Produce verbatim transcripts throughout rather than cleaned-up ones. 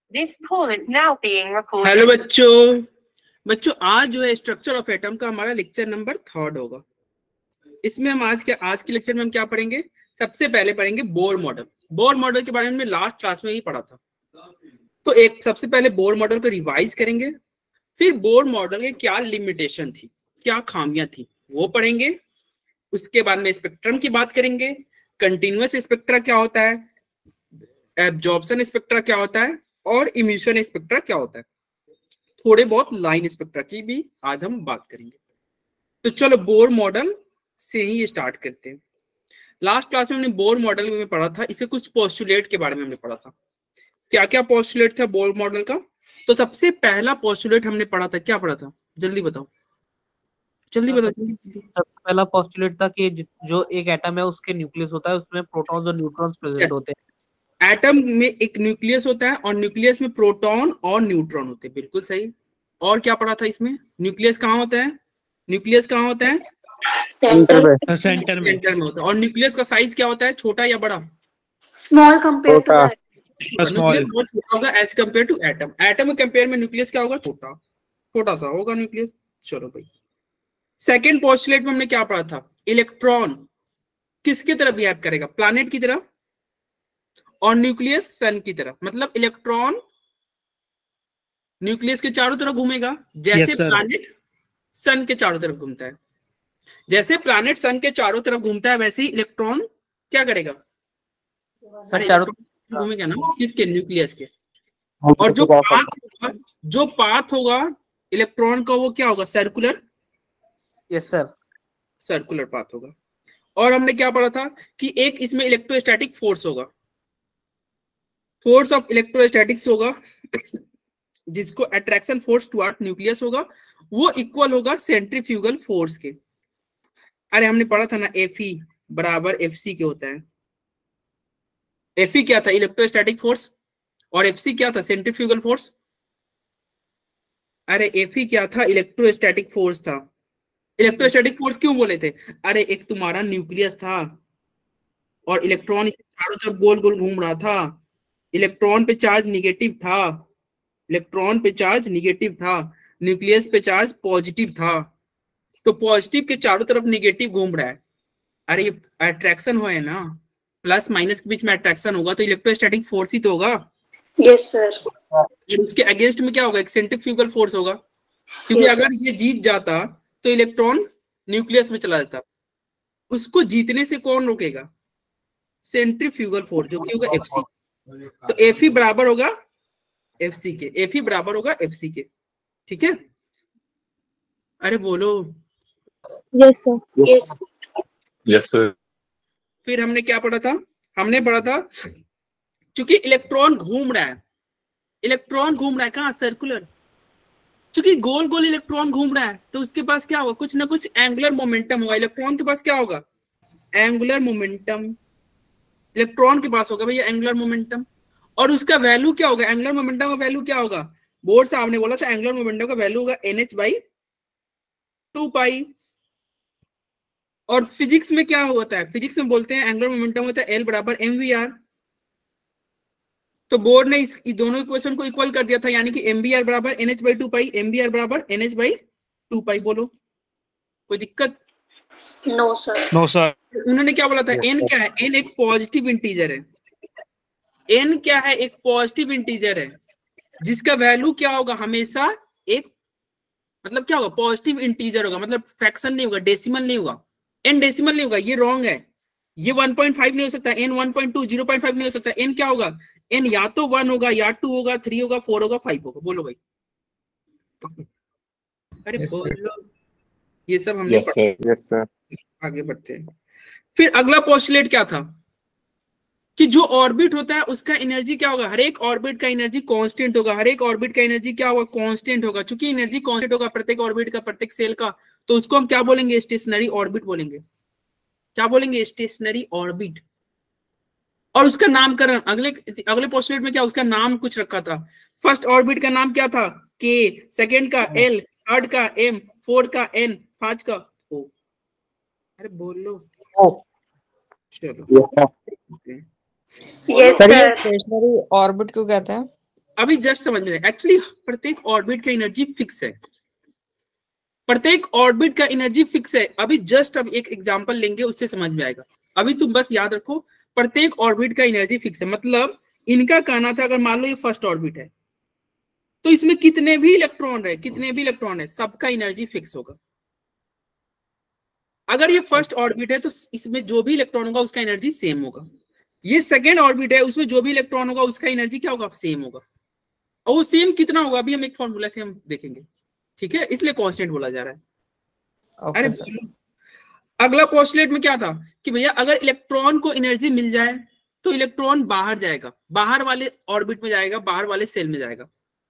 This call is now being recorded. Hello बच्चों बच्चों आज जो है स्ट्रक्चर ऑफ एटम का हमारा लेक्चर नंबर थर्ड होगा। इसमें हम आज के आज के लेक्चर में हम क्या पढ़ेंगे? सबसे पहले पढ़ेंगे बोर मॉडल। बोर मॉडल के बारे में लास्ट क्लास में ही पढ़ा था, तो एक सबसे पहले बोर मॉडल को रिवाइज करेंगे, फिर बोर मॉडल के क्या लिमिटेशन थी, क्या खामियां थी वो पढ़ेंगे। उसके बाद में स्पेक्ट्रम की बात करेंगे, कंटिन्यूअस स्पेक्ट्रा क्या होता है, एब्जॉर्प्शन स्पेक्ट्रा क्या होता है और इमिशन स्पेक्ट्रा क्या होता है। थोड़े बहुत लाइन स्पेक्ट्रा की भी आज हम बात करेंगे। तो चलो बोर मॉडल से ही स्टार्ट करते हैं। लास्ट क्लास में हमने बोर मॉडल में पढ़ा था, इसे कुछ पोस्टुलेट के बारे में हमने पढ़ा था। क्या क्या पोस्टुलेट था बोर मॉडल का? तो सबसे पहला पोस्टुलेट हमने पढ़ा था, क्या पढ़ा था जल्दी बताओ, जल्दी बताओ जल्दी। सबसे पहला पोस्टुलेट था कि जो एक एटम है उसके न्यूक्लियस होता है, उसमें प्रोटॉन्स और न्यूट्रॉन्स प्रेजेंट yes. होते हैं। एटम में एक न्यूक्लियस होता है और न्यूक्लियस में प्रोटॉन और न्यूट्रॉन होते हैं, बिल्कुल सही। और क्या पढ़ा था इसमें? न्यूक्लियस कहाँ होता है? न्यूक्लियस कहाँ होता है? सेंटर में। सेंटर में सेंटर में होता है। और न्यूक्लियस का साइज क्या होता है, छोटा या बड़ा? स्मॉल कंपेयर टू न्यूक्लियस बहुत छोटा होगा as compare to atom. Atom के कंपेयर में न्यूक्लियस क्या होगा? छोटा छोटा सा होगा न्यूक्लियस। चलो भाई, सेकेंड पोस्टुलेट में हमने क्या पढ़ा था? इलेक्ट्रॉन किसकी तरह बिहेव करेगा? प्लैनेट की तरह, और न्यूक्लियस सन की तरह। मतलब इलेक्ट्रॉन न्यूक्लियस के चारों तरफ घूमेगा जैसे yes, प्लैनेट सन के चारों तरफ घूमता है। जैसे प्लैनेट सन के चारों तरफ घूमता है वैसे ही इलेक्ट्रॉन क्या करेगा? घूमेगा ना, किसके? न्यूक्लियस के। और जो पाथ होगा जो पाथ होगा इलेक्ट्रॉन का वो क्या होगा? Circular. Yes sir, circular path होगा। और हमने क्या पढ़ा था कि एक इसमें इलेक्ट्रोस्टैटिक फोर्स होगा, फोर्स ऑफ इलेक्ट्रोस्टैटिक्स होगा जिसको अट्रैक्शन फोर्स टुवर्ड न्यूक्लियस होगा, वो इक्वल होगा सेंट्रीफ्यूगल फोर्स के। अरे हमने पढ़ा था ना, एफई बराबर एफसी के होता है। एफई क्या था? Electrostatic force. और एफसी क्या था? Centrifugal force. अरे एफई क्या था? इलेक्ट्रोस्टैटिक फोर्स था। इलेक्ट्रोस्टैटिक फोर्स क्यों बोले थे? अरे एक तुम्हारा न्यूक्लियस था और इलेक्ट्रॉन इसके चारों तरफ गोल गोल घूम रहा था, इलेक्ट्रॉन पे चार्ज निगेटिव था, इलेक्ट्रॉन पे चार्ज निगेटिव था, न्यूक्लियस पे चार्ज पॉजिटिव था। तो पॉजिटिव के चारों तरफ निगेटिव घूम रहा है। अरे ये अट्रैक्शन हो है ना, प्लस माइनस के बीच में अट्रैक्शन होगा तो इलेक्ट्रोस्टैटिक फोर्स ही तो होगा। Yes sir. उसके अगेंस्ट में क्या होगा? एक सेंट्रीफ्यूगल फोर्स होगा, क्योंकि yes, अगर ये जीत जाता तो इलेक्ट्रॉन न्यूक्लियस में चला जाता। उसको जीतने से कौन रोकेगा? सेंट्रीफ्यूगल फोर्स, जो कि होगा एफसी। तो एफई बराबर होगा एफसी के, एफई बराबर होगा एफसी के। ठीक है? अरे बोलो। Yes sir. Yes yes sir. फिर हमने क्या पढ़ा था? हमने पढ़ा था क्योंकि इलेक्ट्रॉन घूम रहा है, इलेक्ट्रॉन घूम रहा है कहाँ? सर्कुलर। क्योंकि गोल गोल इलेक्ट्रॉन घूम रहा है तो उसके पास क्या होगा? कुछ ना कुछ एंगुलर मोमेंटम होगा। इलेक्ट्रॉन के पास क्या होगा? Angular momentum. इलेक्ट्रॉन के पास होगा भैया एंगुलर मोमेंटम। और उसका वैल्यू क्या होगा? एंगुलर मोमेंटम का वैल्यू क्या होगा? बोर्ड साहब ने बोला था एंगुलर मोमेंटम का वैल्यू होगा N H by two pi. और फिजिक्स में क्या होता है? फिजिक्स में बोलते हैं एंगुलर मोमेंटम होता है एल बराबर एम वी आर। तो बोर्ड ने इस दोनों इक्वेशन को इक्वल कर दिया था, यानी कि एम बी आर बराबर N H by two pi, M B R बराबर N H by two pi. बोलो कोई दिक्कत? No sir. No sir. उन्होंने क्या बोला था? एन क्या है? एन एक पॉजिटिव इंटीजर है। एन क्या है? एक पॉजिटिव इंटीजर है जिसका वैल्यू क्या होगा? हमेशा एक, मतलब क्या होगा? पॉजिटिव इंटीजर होगा, मतलब फ्रैक्शन नहीं होगा, डेसिमल नहीं होगा। एन डेसिमल नहीं होगा, ये रॉन्ग है। ये वन पॉइंट फाइव नहीं हो सकता, N one point two, zero point five नहीं हो सकता। एन क्या होगा? एन या तो वन होगा, या टू होगा, थ्री होगा, फोर होगा, फाइव होगा। बोलो भाई। अरे yes, बोलो। ये सब हमने yes, yes, आगे बढ़ते हैं। फिर अगला पोस्टुलेट क्या था कि जो ऑर्बिट होता है उसका एनर्जी क्या होगा? हर एक ऑर्बिट का एनर्जी कांस्टेंट होगा। हर एक ऑर्बिट का एनर्जी क्या होगा? कांस्टेंट होगा। चूंकि एनर्जी कांस्टेंट होगा प्रत्येक ऑर्बिट का, प्रत्येक सेल का, तो उसको हम क्या बोलेंगे? स्टेशनरी ऑर्बिट बोलेंगे। क्या बोलेंगे? Stationary orbit. और उसका नामकरण अगले अगले पोस्टुलेट में क्या उसका नाम कुछ रखा था। फर्स्ट ऑर्बिट का नाम क्या था? के, सेकेंड का एल, थर्ड का एम, फोर्थ का एन, पांच का ओ। अरे बोल लो। चलो यस सर। स्टेशनरी ऑर्बिट क्यों कहते हैं? अभी जस्ट समझ में आए। एक्चुअली प्रत्येक ऑर्बिट का एनर्जी फिक्स है, प्रत्येक ऑर्बिट का एनर्जी फिक्स है। अभी जस्ट अब एक एग्जांपल लेंगे, उससे समझ में आएगा। अभी तुम बस याद रखो, प्रत्येक ऑर्बिट का एनर्जी फिक्स है। मतलब इनका कहना था, अगर मान लो ये फर्स्ट ऑर्बिट है तो इसमें कितने भी इलेक्ट्रॉन रहे, कितने भी इलेक्ट्रॉन है, सबका एनर्जी फिक्स होगा। अगर ये फर्स्ट ऑर्बिट है तो इसमें जो भी इलेक्ट्रॉन होगा उसका एनर्जी सेम होगा। ये सेकेंड ऑर्बिट है, उसमें जो भी इलेक्ट्रॉन होगा उसका एनर्जी क्या होगा, सेम होगा। और वो सेम कितना होगा अभी हम एक फॉर्मूला से हम देखेंगे, ठीक है, इसलिए कांस्टेंट बोला जा रहा है। Okay, अरे sir. अगला पोस्टुलेट में क्या था कि भैया अगर इलेक्ट्रॉन को एनर्जी मिल जाए तो इलेक्ट्रॉन बाहर जाएगा, बाहर वाले ऑर्बिट में जाएगा, बाहर वाले सेल में जाएगा।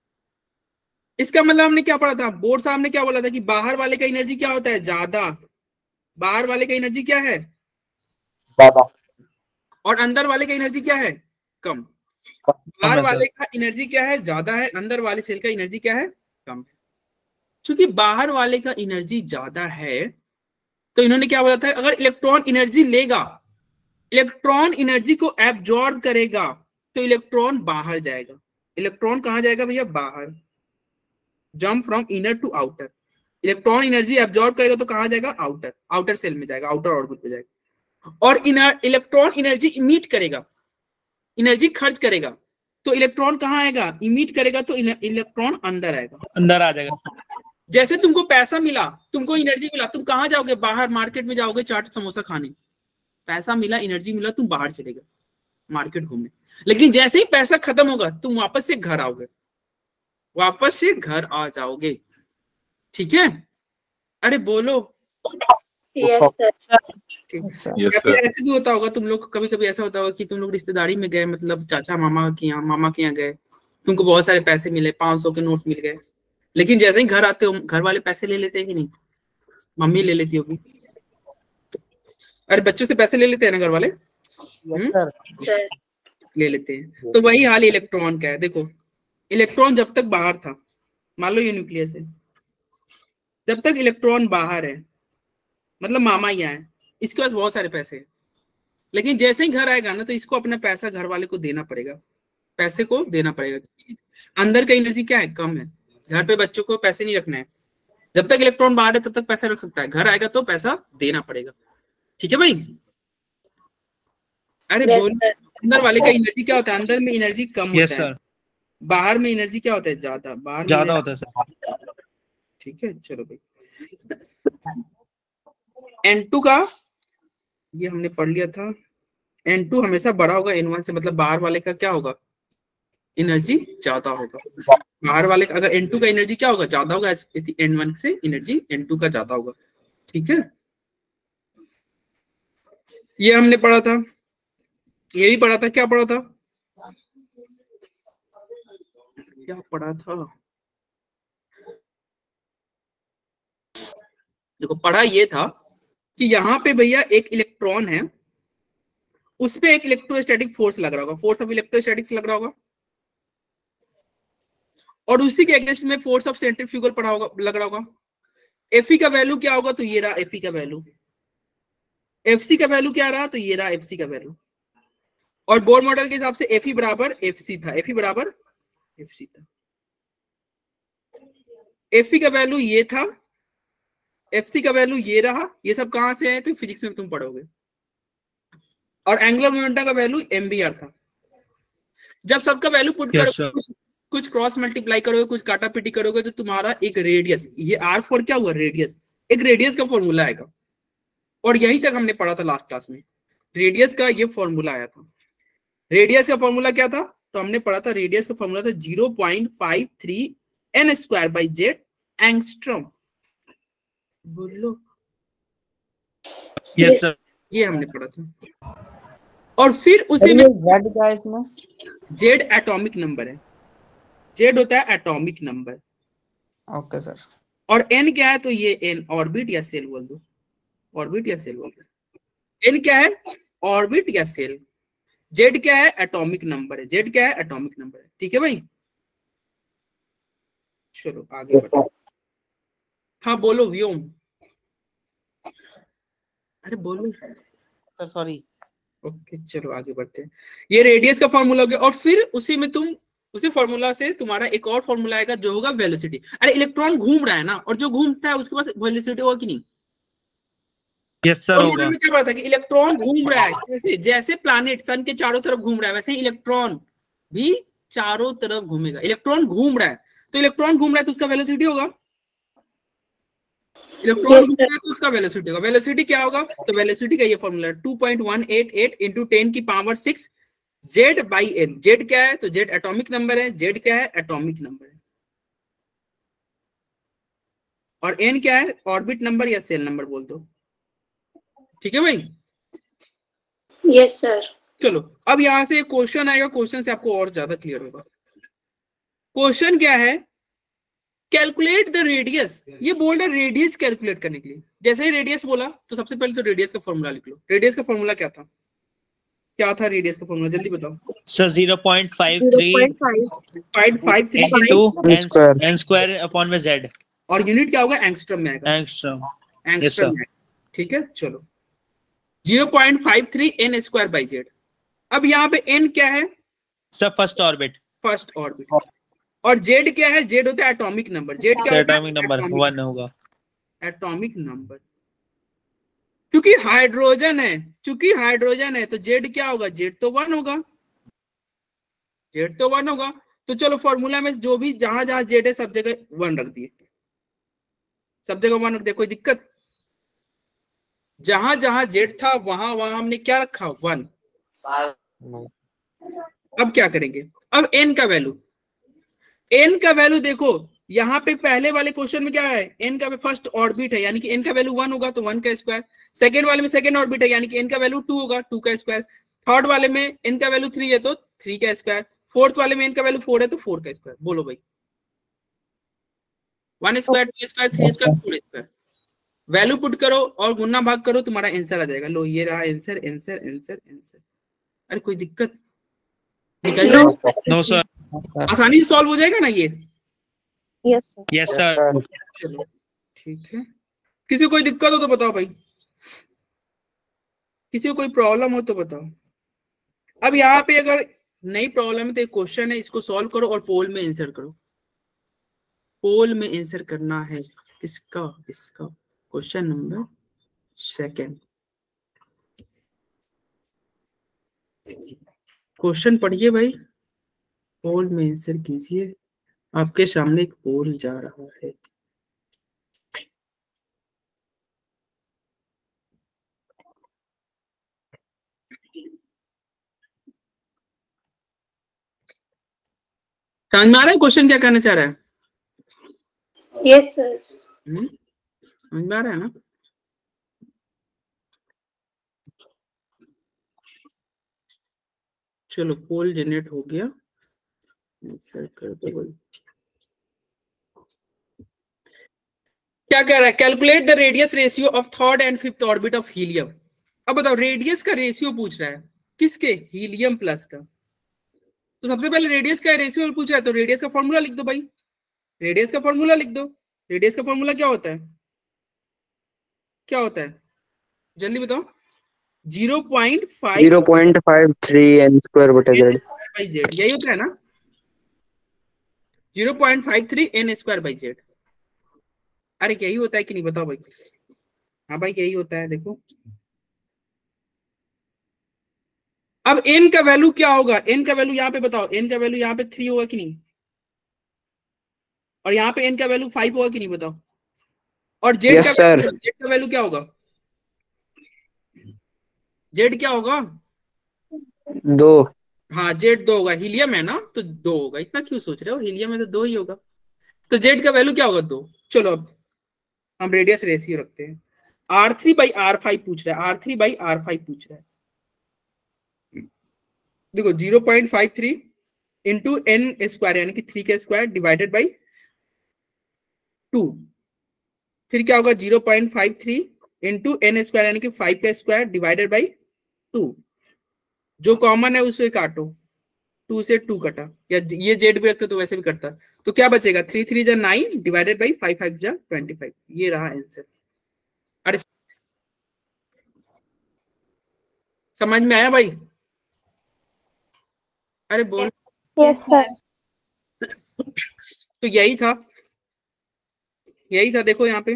इसका मतलब हमने क्या पढ़ा था, बोर्ड साहब ने क्या बोला था कि बाहर वाले का एनर्जी क्या होता है, ज्यादा। बाहर वाले का एनर्जी क्या है, ज्यादा। और अंदर वाले का एनर्जी क्या है, कम। बाहर वाले का एनर्जी क्या है, ज्यादा है, अंदर वाले सेल का एनर्जी क्या है, कम। क्योंकि बाहर वाले का एनर्जी ज्यादा है तो इन्होंने क्या बोला था, अगर इलेक्ट्रॉन एनर्जी लेगा, इलेक्ट्रॉन एनर्जी को एब्जॉर्ब करेगा तो इलेक्ट्रॉन बाहर जाएगा। इलेक्ट्रॉन कहां जाएगा भैया, बाहर। Jump from inner to outer. Electron energy absorb करेगा तो कहां जाएगा, आउटर, आउटर सेल में जाएगा, आउटर ऑर्बिट में जाएगा। और इलेक्ट्रॉन एनर्जी इमिट करेगा, एनर्जी खर्च करेगा तो इलेक्ट्रॉन कहां आएगा, इमिट करेगा तो इलेक्ट्रॉन अंदर आएगा, अंदर आ जाएगा। जैसे तुमको पैसा मिला, तुमको एनर्जी मिला, तुम कहां जाओगे, बाहर मार्केट में जाओगे चाट समोसा खाने। पैसा मिला, एनर्जी मिला, तुम बाहर चले गए मार्केट घूमने। लेकिन जैसे ही पैसा खत्म होगा तुम वापस से घर आओगे, वापस से घर आ जाओगे, ठीक है। अरे बोलो। Yes, sir. Yes, sir. Yes, कभी sir. ऐसे भी होता होगा तुम लोग, कभी कभी ऐसा होता होगा कि तुम लोग रिश्तेदारी में गए, मतलब चाचा मामा के यहाँ, मामा के यहाँ गए, तुमको बहुत सारे पैसे मिले, पांच सौ के नोट मिल गए, लेकिन जैसे ही घर आते हो घर वाले पैसे ले लेते हैं कि नहीं, मम्मी ले लेती होगी। अरे बच्चों से पैसे ले लेते हैं ना घर वाले, Yes, sir. Sir. ले लेते हैं। तो वही हाल इलेक्ट्रॉन का है। देखो इलेक्ट्रॉन जब तक बाहर था, मान लो ये न्यूक्लियस है, जब तक इलेक्ट्रॉन बाहर है, मतलब मामा यहाँ है, इसके पास बहुत सारे पैसे हैं, लेकिन जैसे ही घर आएगा ना तो इसको अपना पैसा घर वाले को देना पड़ेगा, पैसे को देना पड़ेगा। अंदर का एनर्जी क्या है, कम है। घर पे बच्चों को पैसे नहीं रखना है, जब तक इलेक्ट्रॉन बाहर है तब तक पैसा रख सकता है, घर आएगा तो पैसा देना पड़ेगा, ठीक है भाई। अरे Yes, बोल, sir. अंदर वाले का एनर्जी क्या होता है, अंदर में एनर्जी कम Yes, होता है, sir. बाहर में एनर्जी क्या होता है, ज्यादा। बाहर में ज्यादा energy- होता है सर। ठीक है, चलो भाई। एन टू का ये हमने पढ़ लिया था, एन टू हमेशा बड़ा होगा एन वन से, मतलब बाहर वाले का क्या होगा, एनर्जी ज्यादा होगा। बाहर वाले का अगर एन टू का एनर्जी क्या होगा, ज्यादा होगा, एन वन से एनर्जी एन टू का ज्यादा होगा, ठीक है। ये हमने पढ़ा था, ये भी पढ़ा था, क्या पढ़ा था, क्या पढ़ा था, देखो पढ़ा ये था कि यहाँ पे भैया एक इलेक्ट्रॉन है, उस पे एक इलेक्ट्रोस्टैटिक फोर्स लग रहा होगा, फोर्स ऑफ इलेक्ट्रोस्टैटिक्स लग रहा होगा, और उसी के अगेंस्ट में फोर्स ऑफ सेंट्रीफ्यूगल पड़ा होगा, लग रहा होगा। एफई का वैल्यू क्या होगा, तो ये रहा एफई का वैल्यू। एफसी का वैल्यू क्या रहा, तो ये रहा एफसी का वैल्यू। और बोर मॉडल के हिसाब से एफई बराबर एफसी था, एफई बराबर एफसी था। एफई का वैल्यू ये था, एफसी का वैल्यू ये रहा। ये सब कहां से है, तो फिजिक्स में तुम पढ़ोगे। और एंगुलर मोमेंटम का वैल्यू एमबीआर था। जब सबका वैल्यू पुट Yes, करोगे, कुछ, कुछ क्रॉस मल्टीप्लाई करोगे, कुछ काटा पीटी करोगे, तो तुम्हारा एक रेडियस, ये आर फोर क्या हुआ, रेडियस, एक रेडियस का फॉर्मूला आएगा। और यही तक हमने पढ़ा था लास्ट क्लास में, रेडियस का ये फॉर्मूला आया था। रेडियस का फॉर्मूला क्या था, तो हमने पढ़ा था, रेडियस का फॉर्मूला था zero point five three N square by Z angstrom. बोलो। Yes sir. ये हमने पढ़ा था। और फिर उसी में जेड क्या है इसमें, जेड एटॉमिक नंबर है, जेड होता है एटॉमिक नंबर। Okay sir. और एन क्या है, तो ये एन ऑर्बिट या सेल बोल दो, ऑर्बिट या सेल बोल दो। एन क्या है, ऑर्बिट या सेल। जेड क्या है, एटॉमिक नंबर है, जेड क्या है, एटॉमिक नंबर है, ठीक है भाई। चलो आगे बढ़ो। हाँ बोलो व्योम। अरे बोलो सर सॉरी। ओके चलो आगे बढ़ते हैं। ये रेडियस का फॉर्मूला हो गया। और फिर उसी में तुम उसी फॉर्मूला से तुम्हारा एक और फॉर्मूला आएगा जो होगा वेलोसिटी। अरे इलेक्ट्रॉन घूम रहा है ना, और जो घूमता है उसके पास वेलोसिटी होगा कि नहीं? यस सर और होगा। में क्या पता था कि इलेक्ट्रॉन घूम रहा है, जैसे जैसे प्लैनेट सन के चारों तरफ घूम रहा है वैसे ही इलेक्ट्रॉन भी चारों तरफ घूमेगा। इलेक्ट्रॉन घूम रहा है तो इलेक्ट्रॉन घूम रहा है तो उसका वेलोसिटी होगा, इलेक्ट्रॉन Yes, घूम रहा है तो उसका वेलोसिटी होगा। वेलोसिटी क्या होगा? तो वेलोसिटी का ये formula two point one eight eight into ten की power six Z by N. Z क्या है? तो जेड एटॉमिक नंबर है। जेड क्या है? एटॉमिक नंबर है। और एन क्या है? ऑर्बिट नंबर या सेल नंबर बोल दो। ठीक है भाई? Yes, sir. चलो अब यहां से क्वेश्चन आएगा, क्वेश्चन से आपको और ज्यादा क्लियर होगा। क्वेश्चन क्या है? Calculate the radius. ये बोल रहा है रेडियस कैलकुलेट करने के लिए। जैसे ही रेडियस बोला तो सबसे पहले तो रेडियस का फॉर्मूला लिख लो। रेडियस का फॉर्मूला क्या था? क्या था रेडियस का फॉर्मूला? जल्दी बताओ। Sir zero point five three five five three into N square upon में जेड, और यूनिट क्या होगा? एंगस्ट्रम में आएगा। एंगस्ट्रॉम। एंगस्ट्रम में। ठीक है चलो zero point five three N square by Z. अब यहाँ पे एन क्या है? Sir first orbit. First orbit. और जेड क्या है? जेड होता है एटॉमिक नंबर। जेड क्या सर होता है? एटॉमिक नंबर वन होगा। Atomic number. क्योंकि हाइड्रोजन है, क्योंकि हाइड्रोजन है तो जेड क्या होगा? जेड तो वन होगा। जेड तो वन होगा। तो चलो फॉर्मूला में जो भी जहां जहां जेड है सब जगह वन रख दिए, सब जगह वन रख दिया, कोई दिक्कत? जहां जहां जेड था वहां वहां हमने क्या रखा? वन। अब क्या करेंगे? अब एन का वैल्यू, एन का वैल्यू देखो यहाँ पे पहले वाले क्वेश्चन में क्या है? एन का फर्स्ट ऑर्बिट है यानी कि एन का वैल्यू वन होगा तो वन का स्क्वायर। सेकंड वाले में सेकंड ऑर्बिट है यानी कि एन का वैल्यू टू होगा, टू का स्क्वायर। थर्ड वाले में एन का वैल्यू थ्री है तो थ्री का स्क्वायर। फोर्थ वाले में एन का वैल्यू फोर है तो फोर का स्क्वायर। बोलो भाई, one square, two square, three square, four square. Value put करो और गुना भाग करो, तुम्हारा आंसर आ जाएगा। लो ये रहा आंसर, आंसर आंसर आंसर। अरे कोई दिक्कत? निकल जाए? No sir. आसानी से सॉल्व हो जाएगा ना ये? Yes, sir. Yes sir. चलो ठीक है। किसी को कोई दिक्कत हो तो बताओ भाई, किसी को कोई प्रॉब्लम हो तो बताओ। अब यहाँ पे अगर नई प्रॉब्लम है तो एक क्वेश्चन है, इसको सॉल्व करो और पोल में आंसर करो। पोल में आंसर करना है किसका? इसका क्वेश्चन नंबर सेकंड। क्वेश्चन पढ़िए भाई, पोल में आंसर कीजिए। आपके सामने एक पोल जा रहा है। समझ में आ रहा है क्वेश्चन क्या कहना चाह रहा है? Yes, sir. हम्म, समझ में आ रहा है ना? चलो पोल जनरेट हो गया, आंसर कर दो भाई। क्या कह रहा है? Calculate the radius ratio of third and fifth orbit of helium. अब बताओ रेडियस का रेशियो पूछ रहा है किसके? हीलियम प्लस का। तो सबसे पहले रेडियस का रेशियो पूछ रहा है तो रेडियस का फॉर्मूला लिख दो भाई। रेडियस का फॉर्मूला लिख दो। रेडियस का फॉर्मूला क्या होता है? क्या होता है जल्दी बताओ। Zero point five zero point five three N square बटा जेड बाई जेड, यही होता है ना? Zero point five three N square by Z. अरे यही होता है कि नहीं बताओ भाई? हाँ भाई यही होता है। देखो अब n का वैल्यू क्या होगा? n का वैल्यू यहाँ पे बताओ। n का वैल्यू यहाँ पे थ्री होगा कि नहीं? और यहाँ पे n का वैल्यू फाइव होगा कि नहीं बताओ? और z Yes, का sir. z का वैल्यू क्या होगा? z क्या होगा? दो। हाँ z दो होगा। हीलियम है ना तो दो होगा। इतना क्यों सोच रहे हो? हीलियम है तो दो ही होगा। तो z का वैल्यू क्या होगा? दो। चलो अब हम रेडियस रेशियो रखते हैं। R three by R five पूछ रहा है। R three by R five पूछ रहा है। देखो zero point five three into N square यानी कि थ्री का स्क्वायर डिवाइडेड बाई टू। फिर क्या होगा? Zero point five three into N square यानी कि फाइव का स्क्वायर डिवाइडेड बाई टू। जो कॉमन है उसे काटो, टू से टू कटा, या ये जेड भी रखते तो वैसे भी कटता। तो क्या बचेगा? थ्री थ्री जा nine divided by five five जा ट्वेंटी फाइव। ये रहा आंसर। अरे समझ में आया भाई? अरे बोल। Yes, sir. तो यही था, यही था। देखो यहाँ पे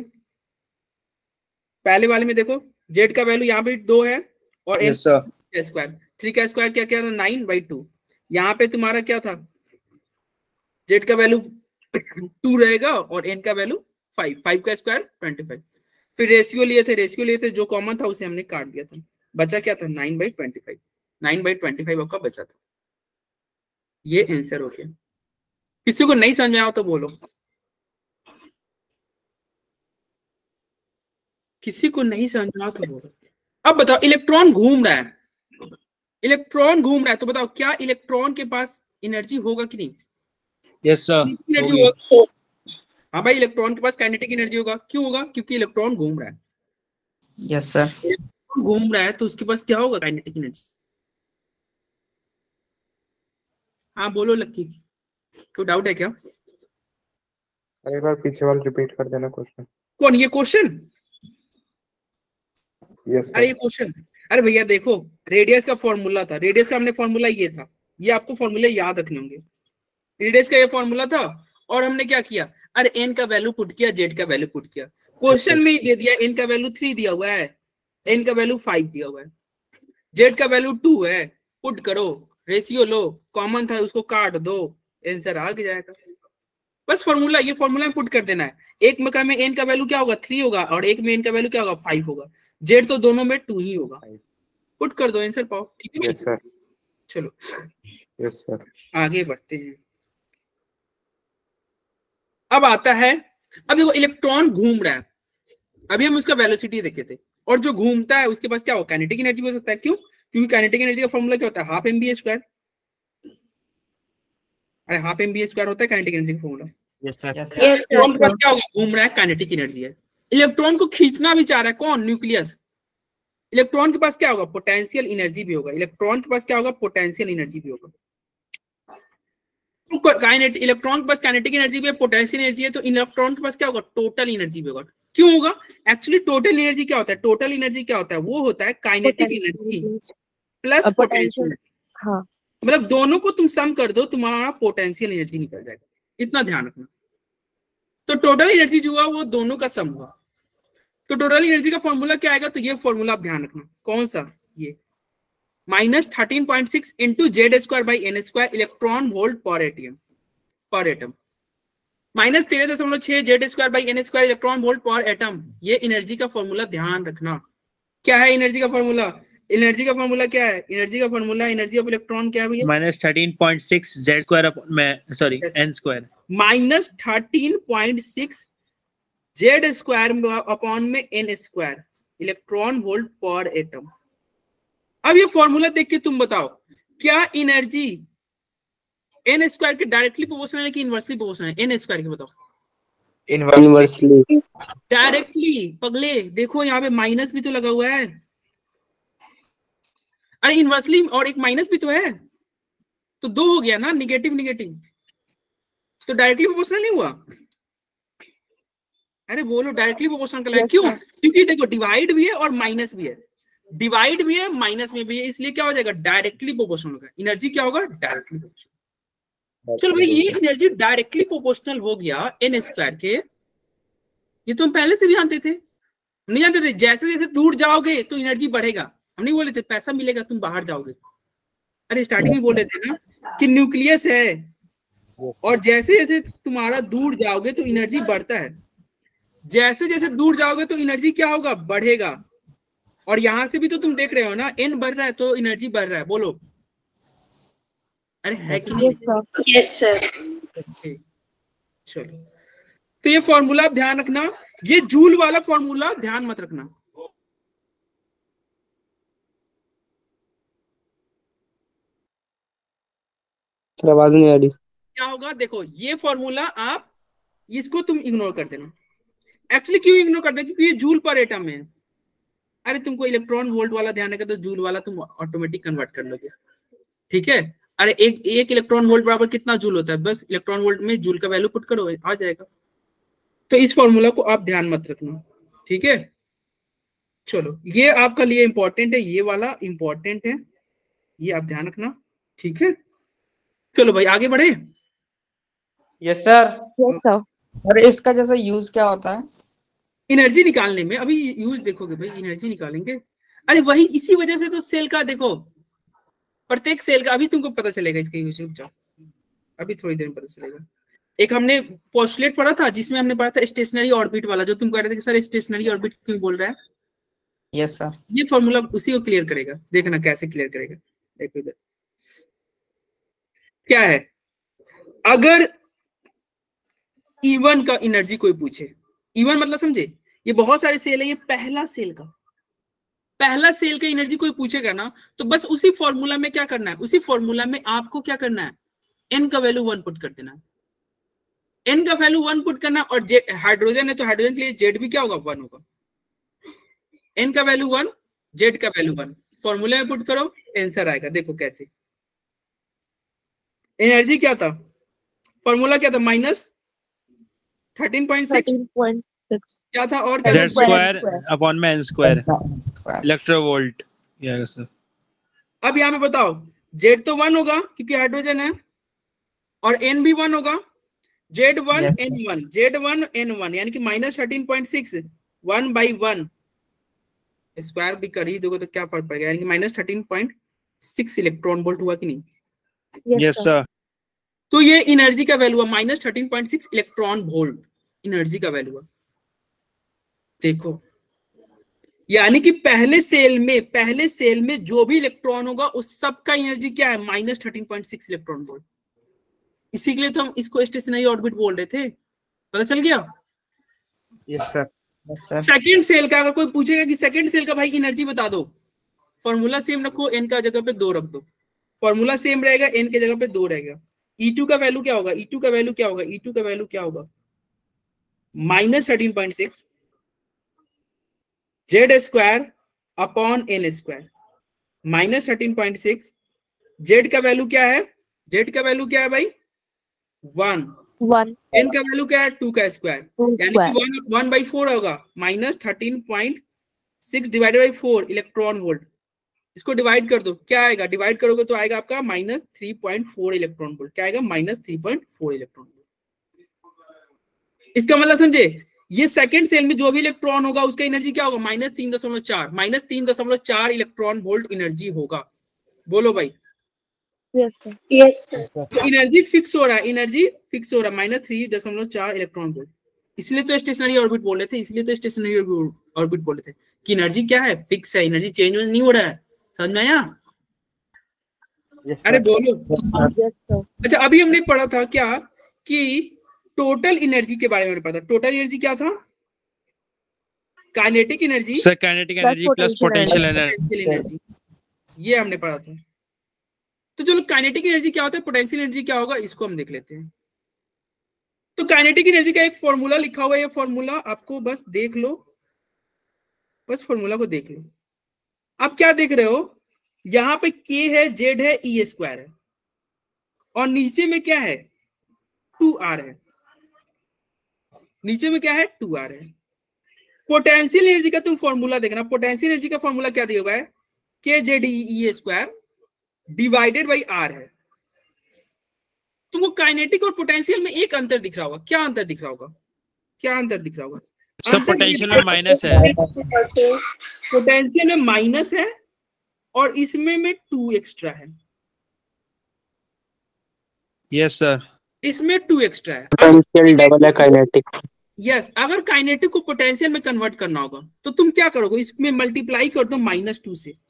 पहले वाले में देखो जेड का वैल्यू यहाँ पे दो है और यस सर का स्क्वायर, थ्री का स्क्वायर क्या क्या था, नाइन बाई टू। यहाँ पे तुम्हारा क्या था, जेड का वैल्यू टू रहेगा और एन का वैल्यू फाइव, फाइव का स्क्वायर ट्वेंटी फाइव। फिर रेशियो लिए थे, रेशियो लिए थे, जो कॉमन था उसे हमने काट दिया था, बचा क्या था, nine by twenty five, nine by twenty five आपका बचा था। ये आंसर हो गया। किसी को नहीं समझ में आया तो बोलो, किसी को नहीं समझ में आया तो बोलो। अब बताओ इलेक्ट्रॉन घूम रहा है, इलेक्ट्रॉन घूम रहा है, तो बताओ क्या इलेक्ट्रॉन के पास एनर्जी होगा कि नहीं? यस सर एनर्जी होगा। हाँ भाई, इलेक्ट्रॉन के पास काइनेटिक एनर्जी होगा। क्यों होगा? क्योंकि इलेक्ट्रॉन घूम रहा है। Yes sir. इलेक्ट्रॉन घूम रहा है तो उसके पास क्या होगा, काइनेटिक एनर्जी। हाँ बोलो लक्की, कोई डाउट है क्या? एक बार पीछे वाला रिपीट कर देना क्वेश्चन। कौन, ये क्वेश्चन? यस अरे ये क्वेश्चन, अरे भैया देखो, रेडियस का फॉर्मूला था, रेडियस का हमने फॉर्मूला ये था, ये आपको फॉर्मूले याद रखने होंगे। रेडियस का ये फॉर्मूला था और हमने क्या किया, अरे एन का वैल्यू पुट किया, जेड का वैल्यू पुट किया। क्वेश्चन में ही दे दिया, एन का वैल्यू थ्री दिया हुआ है, एन का वैल्यू फाइव दिया हुआ है, जेड का वैल्यू टू है, पुट करो, रेशियो लो, कॉमन था उसको काट दो, आंसर आ जाएगा। बस फॉर्मूला, ये फॉर्मूला में पुट कर देना है। एक में का में एन का वैल्यू क्या होगा, थ्री होगा, और एक में एन का वैल्यू क्या होगा, फाइव होगा। जेड तो दोनों में टू ही होगा, पुट कर दो, आंसर पाओ। ठीक है यस सर। चलो यस सर। आगे बढ़ते हैं। अब आता है, अब देखो इलेक्ट्रॉन घूम रहा है, अभी हम उसका वेलोसिटी देखे थे, और जो घूमता है उसके पास क्या होगा, काइनेटिक एनर्जी हो सकता है। क्यों? क्योंकि काइनेटिक एनर्जी का फॉर्मूला क्या होता है, हाफ एम बी स्क्वायर। अरे हाफ एम बी स्क्वायर होता है काइनेटिक एनर्जी का formula. Yes sir Yes, electron के sir. पास क्या होगा, घूम रहा है, काइनेटिक एनर्जी है। इलेक्ट्रॉन को खींचना भी चाह रहा है कौन, न्यूक्लियस। इलेक्ट्रॉन के पास क्या होगा, पोटेंशियल एनर्जी भी होगा। इलेक्ट्रॉन के पास क्या होगा, पोटेंशियल एनर्जी भी होगा। काइनेटिक, इलेक्ट्रॉन के पास काइनेटिक एनर्जी भी है, पोटेंशियल एनर्जी है, तो इलेक्ट्रॉन के पास क्या होगा, टोटल एनर्जी भी होगा। क्यों होगा? एक्चुअली टोटल एनर्जी क्या होता है, टोटल एनर्जी क्या होता है, वो होता है kinetic energy plus Uh, potential. potential. हाँ. मतलब दोनों को तुम सम कर दो, तुम्हारा पोटेंशियल एनर्जी निकल जाएगा, इतना ध्यान रखना। तो टोटल एनर्जी जो हुआ वो दोनों का सम हुआ। तो टोटल एनर्जी का फॉर्मूला क्या आएगा, तो ये फॉर्मूला आप ध्यान रखना। कौन सा? ये minus thirteen point six into Z square by N square electron volt per atom, per atom. Minus तेरह दशमलव छह Z square by N square electron volt per atom. ये एनर्जी का फॉर्मूला ध्यान रखना। क्या है एनर्जी का फॉर्मूला? एनर्जी का फॉर्मूला क्या है? एनर्जी का फॉर्मूला, एनर्जी ऑफ इलेक्ट्रॉन क्या है भैया? Minus thirteen point six Z square में sorry Yes. N square minus thirteen point six Z square upon में N square electron volt per atom. अब ये फॉर्मूला देख के तुम बताओ, क्या एनर्जी एन स्क्वायर के डायरेक्टली प्रोपोर्शनल है कि इनवर्सली प्रोपोर्शनल है? एन स्क्वायर के बताओ। इनवर्सली। डायरेक्टली पगले, देखो यहाँ पे माइनस भी तो लगा हुआ है। अरे इनवर्सली और एक माइनस भी तो है, तो दो हो गया ना, निगेटिव निगेटिव, तो डायरेक्टली प्रोपोर्शनल नहीं हुआ। अरे बोलो, डायरेक्टली प्रोपोर्शनल का है। क्यों? क्योंकि देखो डिवाइड भी है और माइनस भी है, डिवाइड भी है माइनस में भी है, इसलिए क्या हो जाएगा, डायरेक्टली प्रोपोर्शनल होगा। एनर्जी क्या होगा, डायरेक्टली प्रोपोर्शनल। चलो भाई, ये एनर्जी डायरेक्टली प्रोपोर्शनल हो गया एन स्क्वायर के, ये तो हम पहले से भी जानते थे। नहीं जानते थे, जैसे जैसे दूर जाओगे तो एनर्जी बढ़ेगा। हम नहीं बोले थे पैसा मिलेगा तुम बाहर जाओगे। अरे स्टार्टिंग में बोल रहे थे ना कि न्यूक्लियस है, और जैसे जैसे तुम्हारा दूर जाओगे तो एनर्जी बढ़ता है, जैसे जैसे दूर जाओगे तो एनर्जी क्या होगा, बढ़ेगा। और यहां से भी तो तुम देख रहे हो ना, एन बढ़ रहा है तो एनर्जी बढ़ रहा है। बोलो, अरे है कि नहीं? Yes, sir. Yes, sir. चलो, तो ये फॉर्मूला आप ध्यान रखना, ये जूल वाला फॉर्मूला ध्यान मत रखना। आवाज नहीं आ रही। क्या होगा, देखो ये फॉर्मूला आप इसको तुम इग्नोर कर देना। एक्चुअली क्यों इग्नोर कर देना, क्योंकि ये जूल पर एटम है। अरे तुमको इलेक्ट्रॉन वोल्ट वाला ध्यान रखा तो जूल वाला तुम ऑटोमेटिक कन्वर्ट कर लोगे। ठीक है? अरे एक एक इलेक्ट्रॉन वोल्ट बराबर कितना जूल होता है, बस इलेक्ट्रॉन वोल्ट में जूल का वैल्यू पुट करो, आ जाएगा। तो इस फॉर्मूला को आप ध्यान मत रखना। ठीक है? चलो, ये आपका लिए इंपॉर्टेंट है, ये वाला इंपॉर्टेंट है, ये आप ध्यान रखना। ठीक है? चलो भाई आगे बढ़े। Yes sir. Yes sir. और इसका जैसा यूज क्या होता है? एनर्जी निकालने में। अभी यूज देखोगे भाई, एनर्जी निकालेंगे। अरे वही, इसी वजह से तो सेल का देखो, प्रत्येक सेल का अभी तुमको पता चलेगा इसका यूज। रुक जाओ, अभी थोड़ी देर में पता चलेगा। एक हमने पोस्टुलेट पढ़ा था जिसमें हमने पढ़ा था स्टेशनरी ऑर्बिट वाला, जो तुम कह रहे थे कि सर स्टेशनरी ऑर्बिट क्यों बोल रहा है। Yes sir. ये फॉर्मूला उसी को क्लियर करेगा, देखना कैसे क्लियर करेगा। देखो इधर क्या है, अगर इवन का एनर्जी कोई पूछे, इवन मतलब समझे, ये बहुत सारे सेल है, ये पहला सेल का पहला सेल का एनर्जी कोई पूछेगा ना, तो बस उसी फॉर्मूला में क्या करना है, उसी फॉर्मूला में आपको क्या करना है, एन का वैल्यू वन पुट कर देना है। एन का वैल्यू वन पुट करना, और हाइड्रोजन है तो हाइड्रोजन के लिए जेड भी क्या होगा, वन होगा। एन का वैल्यू वन, जेड का वैल्यू वन, फॉर्मूला में पुट करो, आंसर आएगा। देखो कैसे, एनर्जी क्या था, फॉर्मूला क्या था, माइनस थर्टीन पॉइंट सिक्स क्या था, और क्या Z था, square upon में n square square. Electronvolt. Yes sir. अब यहाँ पे बताओ, जेड तो वन होगा क्योंकि हाइड्रोजन है, और एन भी वन होगा, Z one Yes, N one, Z one N one, यानी कि minus thirteen point six one by one, square भी कर ही दोगे तो क्या फर्क पड़ेगा, यानी कि minus thirteen point six electron volt हुआ कि नहीं। Yes sir. तो ये एनर्जी का वैल्यू है, minus thirteen point six electron volt energy का वैल्यू है। देखो, यानी कि पहले सेल में पहले सेल में जो भी इलेक्ट्रॉन होगा उस सब का एनर्जी क्या है, minus thirteen point six electron volt. इसी के लिए तो हम इसको स्टेशनरी ऑर्बिट बोल रहे थे, पता चल गया। Yes sir. सेकंड सेल का अगर कोई पूछेगा कि सेकंड सेल का भाई एनर्जी बता दो, फॉर्मूला सेम रखो, एन का जगह पे दो रख दो, फॉर्मूला सेम रहेगा, एन के जगह पे दो रहेगा। ई टू का वैल्यू क्या होगा, ई टू का वैल्यू क्या होगा, ई टू का वैल्यू क्या होगा, minus thirteen point six Z square upon N square, minus thirteen point six. Z का वैल्यू क्या है, जेड का वैल्यू क्या है भाई, वन। वन एन का वैल्यू क्या है, टू का स्क्वायर, यानी कि वन वन बाई फोर होगा, minus thirteen point six divided by four electron volt. इसको डिवाइड कर दो, क्या आएगा, डिवाइड करोगे तो आएगा आपका minus three point four electron volt. क्या आएगा, minus three point four electron volt. इसका मतलब समझे, ये सेकंड सेल में जो भी इलेक्ट्रॉन होगा उसका एनर्जी क्या होगा, माइनस तीन दशमलव चार माइनस तीन दशमलव चार इलेक्ट्रॉन वोल्ट एनर्जी होगा। बोलो भाई। Yes sir. Yes sir. तो एनर्जी फिक्स हो रहा है, एनर्जी फिक्स हो रहा है माइनस थ्री दशमलव चार इलेक्ट्रॉन वोल्ट। इसलिए तो स्टेशनरी ऑर्बिट बोल रहे थे, इसलिए तो स्टेशनरी ऑर्बिट बोल रहे थे कि एनर्जी क्या है, फिक्स है, एनर्जी चेंज नहीं हो रहा है। समझ में आया? यस अरे सर। बोलो। Yes sir. अच्छा, अभी हमने पढ़ा था क्या कि टोटल एनर्जी के बारे में हमने पढ़ा था। टोटल एनर्जी क्या था, kinetic energy sir kinetic energy plus potential energy. Energy, ये हमने पढ़ा था। तो चलो, काइनेटिक एनर्जी क्या होता है, पोटेंशियल एनर्जी क्या होगा, इसको हम देख लेते हैं। तो काइनेटिक एनर्जी का एक फॉर्मूला लिखा हुआ है, ये फॉर्मूला आपको बस देख लो, बस फॉर्मूला को देख लो। आप क्या देख रहे हो, यहाँ पे के है, जेड है, ई स्क्वायर है, और नीचे में क्या है, टू आर है। नीचे में क्या है, टू आर है। पोटेंशियल एनर्जी का तुम फॉर्मूला देखना, पोटेंशियल एनर्जी का फॉर्मूला क्या दिया हुआ है, K Z E square divided by R है। तुमको काइनेटिक और पोटेंशियल में एक अंतर दिख रहा होगा, क्या अंतर दिख रहा होगा, क्या अंतर दिख रहा होगा? सर पोटेंशियल में माइनस है, पोटेंशियल में माइनस है और इसमें में टू एक्स्ट्रा है। Yes sir. इसमें टू एक्स्ट्रा है। पोटेंशियल डबल है काइनेटिक। यस, अगर काइनेटिक को पोटेंशियल में कन्वर्ट करना होगा तो तुम क्या करोगे, इसमें मल्टीप्लाई कर दो माइनस टू से।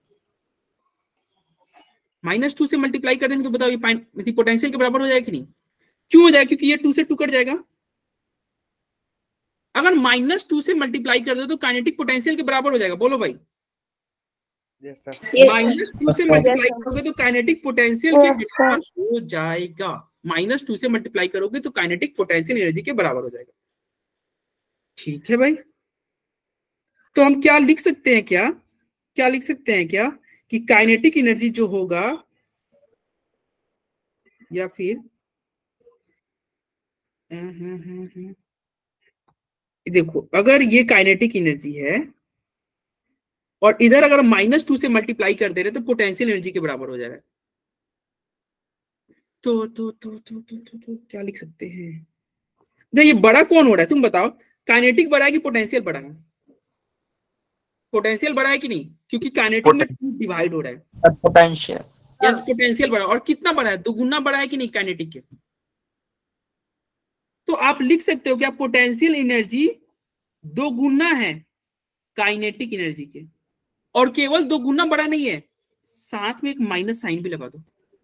माइनस टू से मल्टीप्लाई कर देंगे तो बताओ ये पोटेंशियल के बराबर हो जाएगा कि नहीं? क्यों हो जाएगा? क्योंकि ये टू से टू कट जाएगा। अगर माइनस टू से मल्टीप्लाई कर दो तो काइनेटिक पोटेंशियल के बराबर हो जाएगा। बोलो भाई। Yes sir. माइनस टू से मल्टीप्लाई करोगे तो काइनेटिक पोटेंशियल के बराबर हो जाएगा। माइनस टू से मल्टीप्लाई करोगे तो काइनेटिक पोटेंशियल एनर्जी के बराबर हो जाएगा। ठीक है भाई, तो हम क्या लिख सकते हैं, क्या क्या लिख सकते हैं क्या कि काइनेटिक एनर्जी जो होगा, या फिर देखो, अगर ये काइनेटिक एनर्जी है और इधर अगर माइनस टू से मल्टीप्लाई कर दे रहे तो पोटेंशियल एनर्जी के बराबर हो जाएगा। तो तो तो तो तो तो, तो क्या लिख सकते हैं? ये बड़ा कौन हो रहा है तुम बताओ? काइनेटिक बड़ा है कि पोटेंशियल बड़ा है? पोटेंशियल बड़ा है कि नहीं? क्योंकि काइनेटिक में डिवाइड हो रहा है। पोटेंशियल। यस, पोटेंशियल बड़ा। और कितना बड़ा है? दोगुना बड़ा है कि नहीं काइनेटिक के? तो आप लिख सकते हो कि पोटेंशियल एनर्जी दो गुना है काइनेटिक एनर्जी के, और केवल दो गुना बड़ा नहीं है, साथ में एक माइनस साइन भी लगा दो।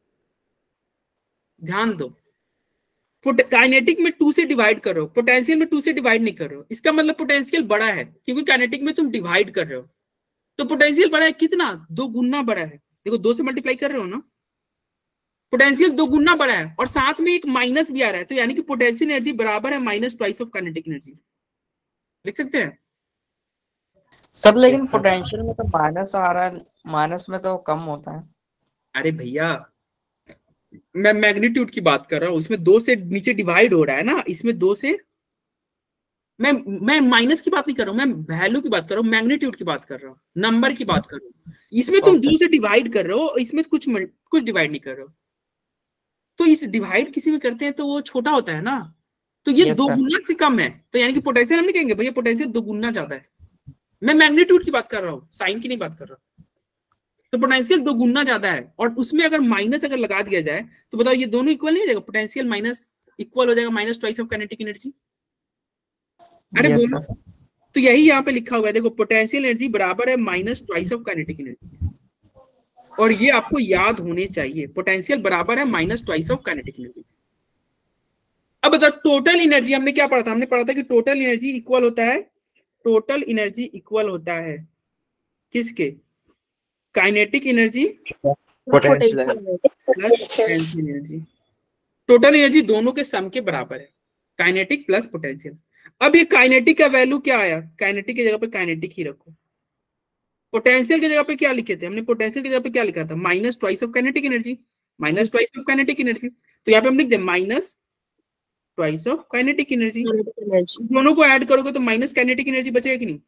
ध्यान दो, काइनेटिक में टू से डिवाइड कर रहे हो, पोटेंशियल में टू से डिवाइड नहीं कर रहे हो। इसका मतलब पोटेंशियल बड़ा है, क्योंकि काइनेटिक में तुम डिवाइड कर रहे हो। तो पोटेंशियल बड़ा है कितना? दो गुना बड़ा है। देखो दो से मल्टीप्लाई कर रहे हो ना, पोटेंशियल दो गुना बड़ा है, और साथ में एक माइनस भी आ रहा है। तो यानी कि पोटेंशियल एनर्जी बराबर है minus twice of kinetic energy. लिख सकते हैं सर? लेकिन पोटेंशियल में तो माइनस आ रहा है, माइनस में तो कम होता है। अरे भैया, मैं मैग्नीट्यूड की बात कर रहा हूँ, इसमें दो से नीचे डिवाइड हो रहा है ना, इसमें दो से, मैं मैं माइनस की बात नहीं कर रहा हूँ, मैं वैल्यू की बात कर रहा हूँ, मैग्नीट्यूड की बात कर रहा हूँ, नंबर की बात कर रहा हूँ। इसमें तुम दो से डिवाइड कर रहे हो, इसमें कुछ कुछ डिवाइड नहीं कर रहे हो। तो इस डिवाइड किसी में करते हैं तो वो छोटा होता है ना, तो ये yes, दो गुना से कम है। तो यानी कि पोटेंशियल हम नहीं कहेंगे भैया पोटेंशियल दो गुना ज्यादा है। मैं मैग्नीट्यूड की बात कर रहा हूँ, साइन की नहीं बात कर रहा। तो पोटेंशियल दो गुना ज्यादा है, और उसमें अगर माइनस अगर लगा दिया जाए तो बताओ ये दोनों इक्वल नहीं हो जाएगा? पोटेंशियल माइनस इक्वल हो जाएगा minus twice of kinetic energy. अरे yes, बोलो, तो यही यहाँ पे लिखा हुआ है, देखो पोटेंशियल एनर्जी बराबर है minus twice of kinetic energy, और ये आपको याद होने चाहिए, पोटेंशियल बराबर है minus twice of kinetic energy. अब बताओ टोटल एनर्जी हमने क्या पढ़ा था? हमने पढ़ा था कि टोटल एनर्जी इक्वल होता है, टोटल एनर्जी इक्वल होता है किसके? Kinetic energy potential plus potential energy. Total energy दोनों के सम के बराबर है, काइनेटिक प्लस पोटेंशियल। अब ये काइनेटिक का वैल्यू क्या आया? काइनेटिक की जगह पे काइनेटिक ही रखो। पोटेंशियल की जगह पे क्या लिखे थे हमने? पोटेंशियल की जगह पे क्या लिखा था? Minus twice of kinetic energy, minus twice of kinetic energy. तो यहाँ पे हम लिख दे minus twice of kinetic energy. दोनों को ऐड करोगे तो माइनस काइनेटिक एनर्जी बचेगा कि नहीं?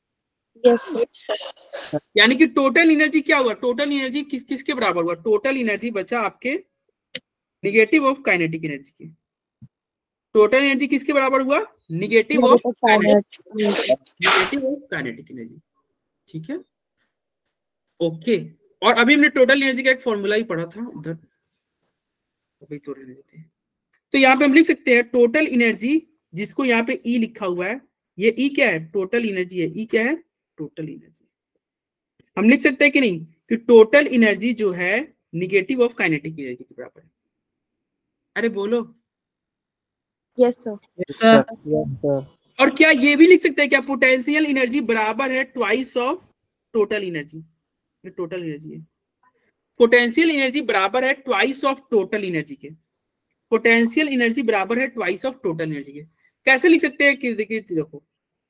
yes, यानी कि टोटल एनर्जी क्या हुआ? टोटल एनर्जी किस किसके बराबर हुआ? टोटल एनर्जी बचा आपके निगेटिव ऑफ काइनेटिक एनर्जी के। टोटल एनर्जी किसके बराबर हुआ? Negative of negative of kinetic energy. ठीक है, ओके। और अभी हमने टोटल एनर्जी का एक फॉर्मूला ही पढ़ा था उधर, अभी तो रहने देते हैं। तो यहाँ पे हम लिख सकते हैं टोटल एनर्जी, जिसको यहाँ पे ई लिखा हुआ है, ये ई क्या है? टोटल एनर्जी है। ई क्या है? Total energy. हम लिख सकते हैं कि नहीं कि टोटल एनर्जी जो है निगेटिव ऑफ काइनेटिक एनर्जी के बराबर है। अरे बोलो, yes sir, सर सर। और क्या ये भी लिख सकते हैं क्या पोटेंशियल एनर्जी बराबर है ट्वाइस ऑफ टोटल एनर्जी? ये टोटल एनर्जी है। पोटेंशियल एनर्जी बराबर है ट्वाइस ऑफ टोटल एनर्जी के। पोटेंशियल एनर्जी बराबर है ट्वाइस ऑफ टोटल एनर्जी के। कैसे लिख सकते हैं कि देखिए, देखो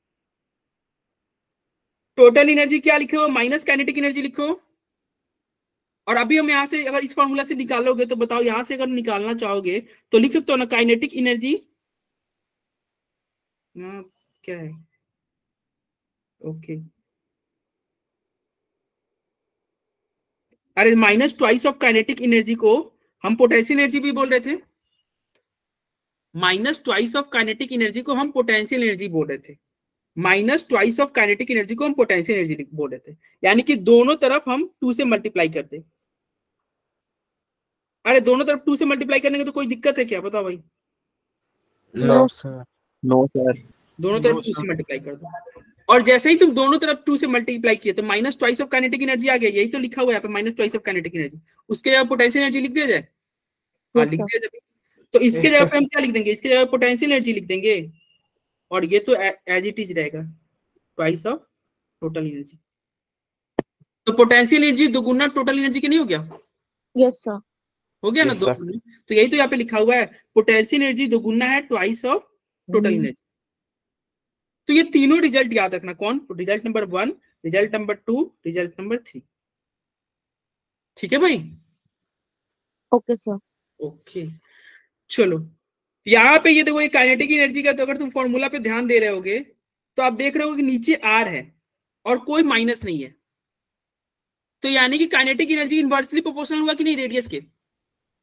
टोटल एनर्जी क्या लिखे हो? माइनस काइनेटिक एनर्जी लिखो। और अभी हम यहाँ से अगर इस फॉर्मूला से निकालोगे तो बताओ, यहां से अगर निकालना चाहोगे तो लिख सकते हो ना काइनेटिक एनर्जी क्या है? ओके, अरे minus twice of kinetic energy को हम पोटेंशियल एनर्जी भी बोल रहे थे। Minus twice of kinetic energy को हम पोटेंशियल एनर्जी बोल रहे थे। Minus twice of kinetic energy को हम पोटेंशियल एनर्जी बोल रहे थे। यानी कि दोनों तरफ हम टू से मल्टीप्लाई करते। अरे दोनों तरफ टू से मल्टीप्लाई करने की तो कोई दिक्कत है क्या? बताओ भाई। No sir, no sir. दोनों तरफ टू से मल्टीप्लाई कर दो, और जैसे ही तुम दोनों तरफ टू से मल्टीप्लाई किए तो minus twice of kinetic energy आ गया। यही तो लिखा हुआ है यहाँ पे, minus twice of kinetic energy. उसके जगह पोटेंशियल एनर्जी लिख दिया जाए? हाँ लिख दिया जाए। तो इसके जगह पे हम क्या लिख देंगे? इसके जगह पोटेंशियल एनर्जी लिख देंगे, और ये तो एज इट इज रहेगा ट्वाइस ऑफ टोटल एनर्जी। तो पोटेंशियल एनर्जी दोगुना टोटल एनर्जी के नहीं हो गया? yes sir, हो गया ना Yes, दो। तो यही तो यहाँ पे लिखा हुआ है, पोटेंशियल एनर्जी दोगुना है ट्वाइस ऑफ टोटल एनर्जी। तो ये तीनों रिजल्ट याद रखना। कौन? Result number one, result number two, result number three. ठीक है भाई? okay sir, ओके, चलो यहाँ पे ये देखो, ये काइनेटिक एनर्जी का तो अगर तुम फॉर्मूला पे ध्यान दे रहे होगे तो आप देख रहे हो कि नीचे आर है और कोई माइनस नहीं है। तो यानी कि काइनेटिक एनर्जी इनवर्सली प्रोपोर्शनल हुआ कि नहीं रेडियस के?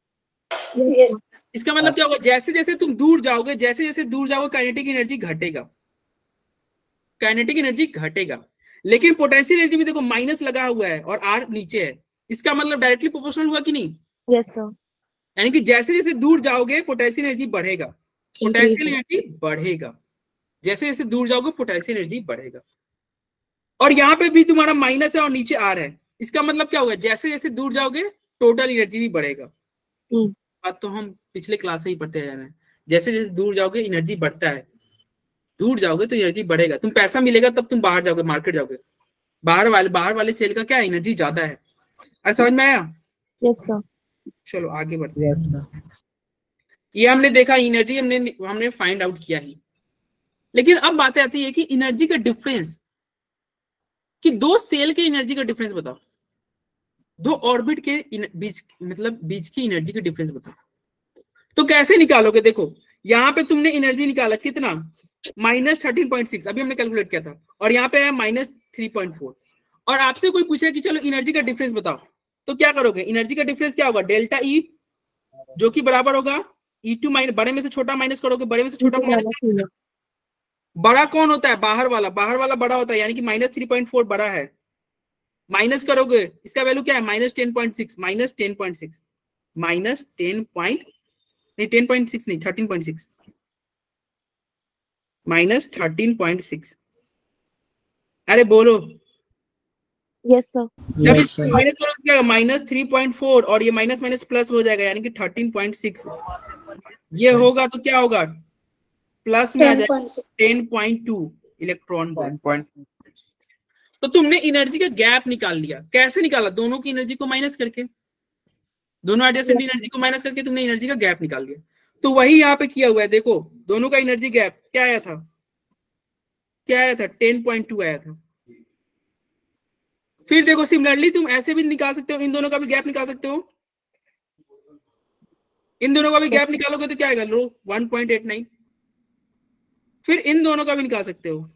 Yes, sir. इसका मतलब क्या होगा, जैसे जैसे तुम दूर जाओगे, जैसे जैसे दूर जाओगे काइनेटिक एनर्जी घटेगा, काइनेटिक एनर्जी घटेगा। लेकिन पोटेंशियल एनर्जी में देखो माइनस लगा हुआ है और आर नीचे है, इसका मतलब डायरेक्टली प्रोपोर्शनल हुआ कि नहीं? Yes, sir. यानी कि जैसे जैसे दूर जाओगे पोटेंशियल एनर्जी बढ़ेगा, पोटेंशियल एनर्जी बढ़ेगा, जैसे जैसे दूर जाओगे पोटेंशियल एनर्जी बढ़ेगा। और यहाँ पे भी तुम्हारा माइनस है और नीचे आर है, इसका मतलब क्या होगा, जैसे जैसे दूर जाओगे टोटल एनर्जी भी बढ़ेगा। हम्म। बात तो हम पिछले क्लास से ही पढ़ते जा रहे हैं, जैसे जैसे दूर जाओगे एनर्जी बढ़ता है, दूर जाओगे तो एनर्जी बढ़ेगा, तुम पैसा मिलेगा तब तुम बाहर जाओगे, मार्केट जाओगे, बाहर वाले बाहर वाले सेल का क्या एनर्जी ज्यादा है। अरे समझ में आया? Yes, sir. चलो आगे बढ़ते हैं। Yes sir. ये हमने देखा, एनर्जी हमने हमने फाइंड आउट किया ही। लेकिन अब बात आती है कि एनर्जी का डिफरेंस, कि दो सेल के एनर्जी का डिफरेंस बताओ, दो ऑर्बिट के बीच मतलब बीच की एनर्जी का डिफरेंस बताओ। तो कैसे निकालोगे? देखो यहाँ पे तुमने एनर्जी निकाला कितना, माइनस थर्टीन पॉइंट सिक्स, अभी हमने कैलकुलेट किया था, और यहाँ पे है माइनस थ्री पॉइंट फोर। और आपसे कोई पूछे कि चलो एनर्जी का डिफरेंस बताओ, तो क्या करोगे? एनर्जी का डिफरेंस क्या होगा? डेल्टा ई, जो कि बराबर होगा ई टू माइनस, बड़े में से छोटा माइनस करोगे, बड़े में से छोटा माइनस, बड़ा कौन होता है? बाहर वाला, बाहर वाला बड़ा होता है, यानी कि माइनस थ्री पॉइंट फोर बड़ा है, माइनस करोगे, इसका वैल्यू क्या है? Minus ten point six, minus ten point six, minus ten point नहीं टेन पॉइंट सिक्स नहीं thirteen point six, minus thirteen point six. अरे बोलो। Yes, sir. जब इसको माइनस करोगे क्या? माइनस थ्री पॉइंट फोर, और ये माइनस माइनस प्लस हो जाएगा, यानी कि थर्टीन पॉइंट सिक्स। ये होगा तो क्या होगा? प्लस में आ जाएगा ten point two electron volt. तो तुमने एनर्जी का गैप निकाल लिया। कैसे निकाला? दोनों की एनर्जी को माइनस करके, दोनों एडजेसेंट एनर्जी को माइनस करके तुमने एनर्जी का गैप निकाल लिया। तो वही यहाँ पे किया हुआ है। देखो दोनों का एनर्जी गैप क्या आया था, क्या आया था? टेन पॉइंट टू आया था। फिर देखो सिमिलरली तुम ऐसे भी निकाल सकते हो, इन दोनों का भी गैप निकाल सकते हो, इन दोनों का भी गैप निकालोगे तो क्या आएगा? लो वन पॉइंट एट नाइन। फिर इन दोनों का भी निकाल सकते हो।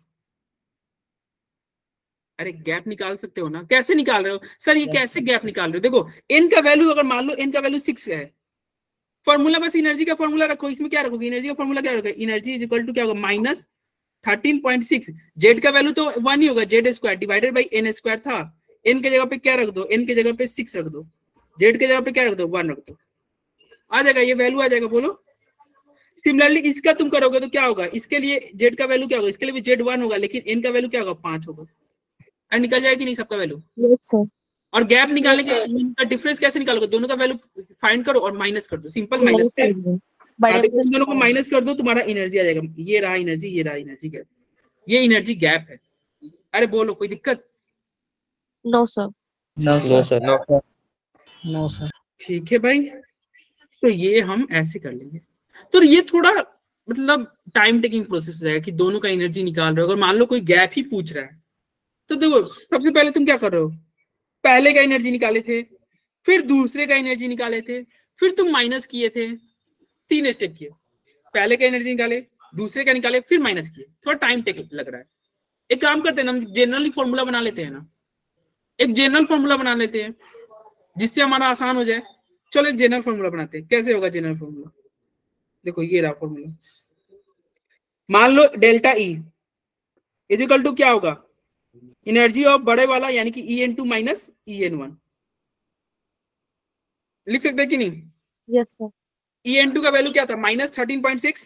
अरे गैप निकाल सकते हो ना? कैसे निकाल रहे हो सर, ये कैसे गैप निकाल रहे हो? देखो एन का वैल्यू, अगर मान लो एन का वैल्यू सिक्स है, फॉर्मूला बस एनर्जी का फॉर्मूला रखो, इसमें क्या रखोगे? एनर्जी का फॉर्मूला क्या रखोगे? एनर्जी इज इक्वल टू क्या होगा? Minus thirteen point six, Z का वैल्यू तो वन ही होगा, Z square divided by N square था, एन के जगह पे क्या रख दो? एन के जगह पे सिक्स रख दो, जेड के जगह पे क्या रख दो? वन रख दो, आ जाएगा, ये वैल्यू आ जाएगा। बोलो सिमिलरली इसका तुम करोगे तो क्या होगा? इसके लिए जेड का वैल्यू क्या होगा? इसके लिए भी जेड वन होगा, लेकिन एन का वैल्यू क्या होगा? पांच होगा। और निकल जाएगा कि नहीं सबका वैल्यू? Yes, sir. और गैप निकालने के इनका डिफरेंस कैसे निकालोगे? दोनों का वैल्यू फाइंड करो और माइनस कर दो, सिंपल माइनस। दोनों को माइनस कर दो, तुम्हारा एनर्जी आ जाएगा। ये रहा एनर्जी, ये रहा एनर्जी गैप, ये एनर्जी गैप है। अरे बोलो कोई दिक्कत? No, sir. No sir. No sir. No sir. ठीक है भाई, तो ये हम ऐसे कर लेंगे। तो ये थोड़ा मतलब टाइम टेकिंग प्रोसेस रहेगा कि दोनों का एनर्जी निकाल रहे हो। अगर मान लो कोई गैप ही पूछ रहा है तो देखो सबसे पहले तुम क्या कर रहे हो? पहले का एनर्जी निकाले थे, फिर दूसरे का एनर्जी निकाले थे, फिर तुम माइनस किए थे, तीन स्टेप किए। पहले का एनर्जी निकाले, दूसरे का निकाले, फिर माइनस किए। थोड़ा टाइम टेक लग रहा है। एक काम करते हैं ना, हम जनरली फॉर्मूला बना लेते हैं ना, एक जनरल फॉर्मूला बना लेते हैं जिससे हमारा आसान हो जाए। चलो एक जनरल फॉर्मूला बनाते हैं। कैसे होगा जनरल फॉर्मूला? देखो ये रहा फॉर्मूला। मान लो delta E is equal to क्या होगा? एनर्जी ऑफ बड़े वाला यानी कि E N two minus E N one. लिख सकते हैं कि नहीं? Yes, sir. E N two का वैल्यू क्या था? Minus thirteen point six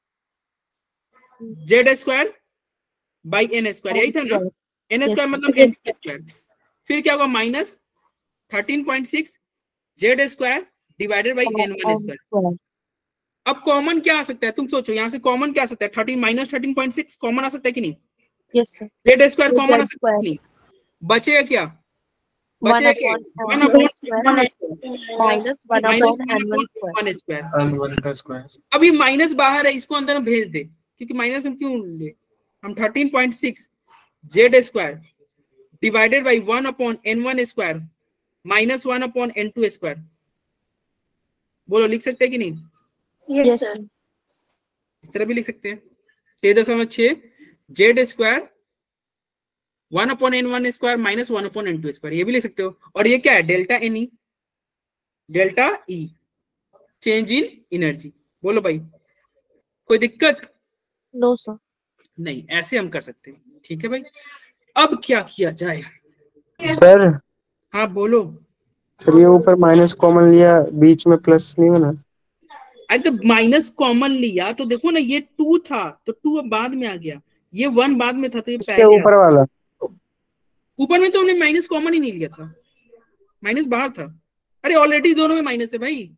Z square by N square, यही था ना? एन स्क्वायर मतलब एन स्क्वायर। फिर क्या होगा? Minus thirteen point six Z square divided by N one square. अब कॉमन क्या आ सकता है? तुम सोचो, यहाँ से कॉमन क्या आ सकता है? Thirteen minus thirteen point six common आ सकता है कि नहीं? Yes, sir. Z square common आ सकता है कि नहीं? बचेगा क्या? बचेगा क्या? One upon Minus one upon N one square. One square. N one का स्क्वायर। अब ये माइनस बाहर है, इसको अंदर हम भेज दे, क्योंकि माइनस हम क्यों ले? हम thirteen point six Z square divided by one upon N one square minus one upon N two square. बोलो लिख सकते हैं कि नहीं? Yes, sir. इस तरह भी लिख सकते हैं। छह दशमलव छह Z square one upon N one square minus one upon N two square, ये भी लिख सकते हो। और ये क्या है? Delta N E, delta E. Change in energy. बोलो भाई, कोई दिक्कत? No, sir. नहीं, ऐसे हम कर सकते हैं। ठीक है भाई, अब क्या किया जाए? सर हाँ बोलो। सर ये ऊपर माइनस कॉमन लिया, बीच में प्लस नहीं बना। अरे तो माइनस कॉमन लिया तो देखो ना, ये टू था तो टू अब बाद में आ गया, ये वन बाद में था तो ये इसके पहले ऊपर आ- वाला ऊपर में तो हमने माइनस कॉमन ही नहीं लिया था, माइनस बाहर था। अरे ऑलरेडी दोनों में माइनस है भाई,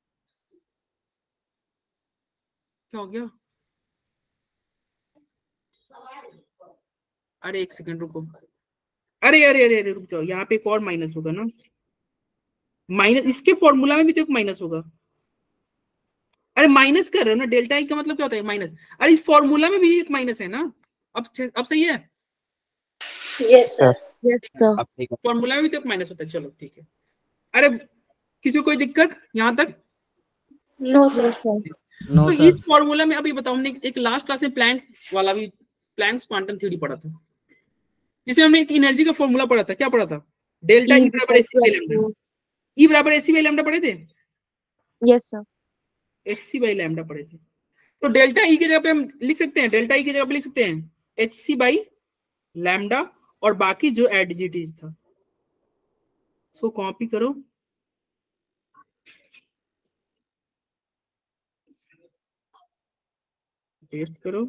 क्या हो गया? अरे एक सेकंड रुको, अरे अरे अरे अरे रुक जाओ, यहाँ पे एक और माइनस होगा ना, माइनस इसके फॉर्मूला में भी तो एक माइनस होगा। अरे माइनस कर रहे हो ना, डेल्टा आई का मतलब क्या होता है? माइनस। अरे इस फॉर्मूला में भी एक माइनस है ना। अब अब सही है, Yes, sir. Yes, sir. Formula में भी तो एक माइनस होता है। चलो ठीक है। अरे किसी को कोई दिक्कत यहाँ तक? No, sir. Yes, sir. No तो सर। इस फॉर्मूला में अभी बताओ, हमने एक लास्ट क्लास में प्लैंक वाला भी, प्लैंक्स क्वांटम थ्योरी पढ़ा था, जिसे हमने एक एनर्जी का फॉर्मूला पढ़ा था। क्या पढ़ा था? डेल्टा E ई is बराबर equal H C by to lambda. H two. E बराबर एच सी बाई लैम्डा पढ़े थे? Yes, sir. H C by lambda पढ़े थे। तो डेल्टा ई की जगह पे हम लिख सकते हैं, डेल्टा ई की जगह पे लिख सकते हैं एच सी बाई लैम्डा, और बाकी जो एडजिटीज था उसको कॉपी करो, पेस्ट करो।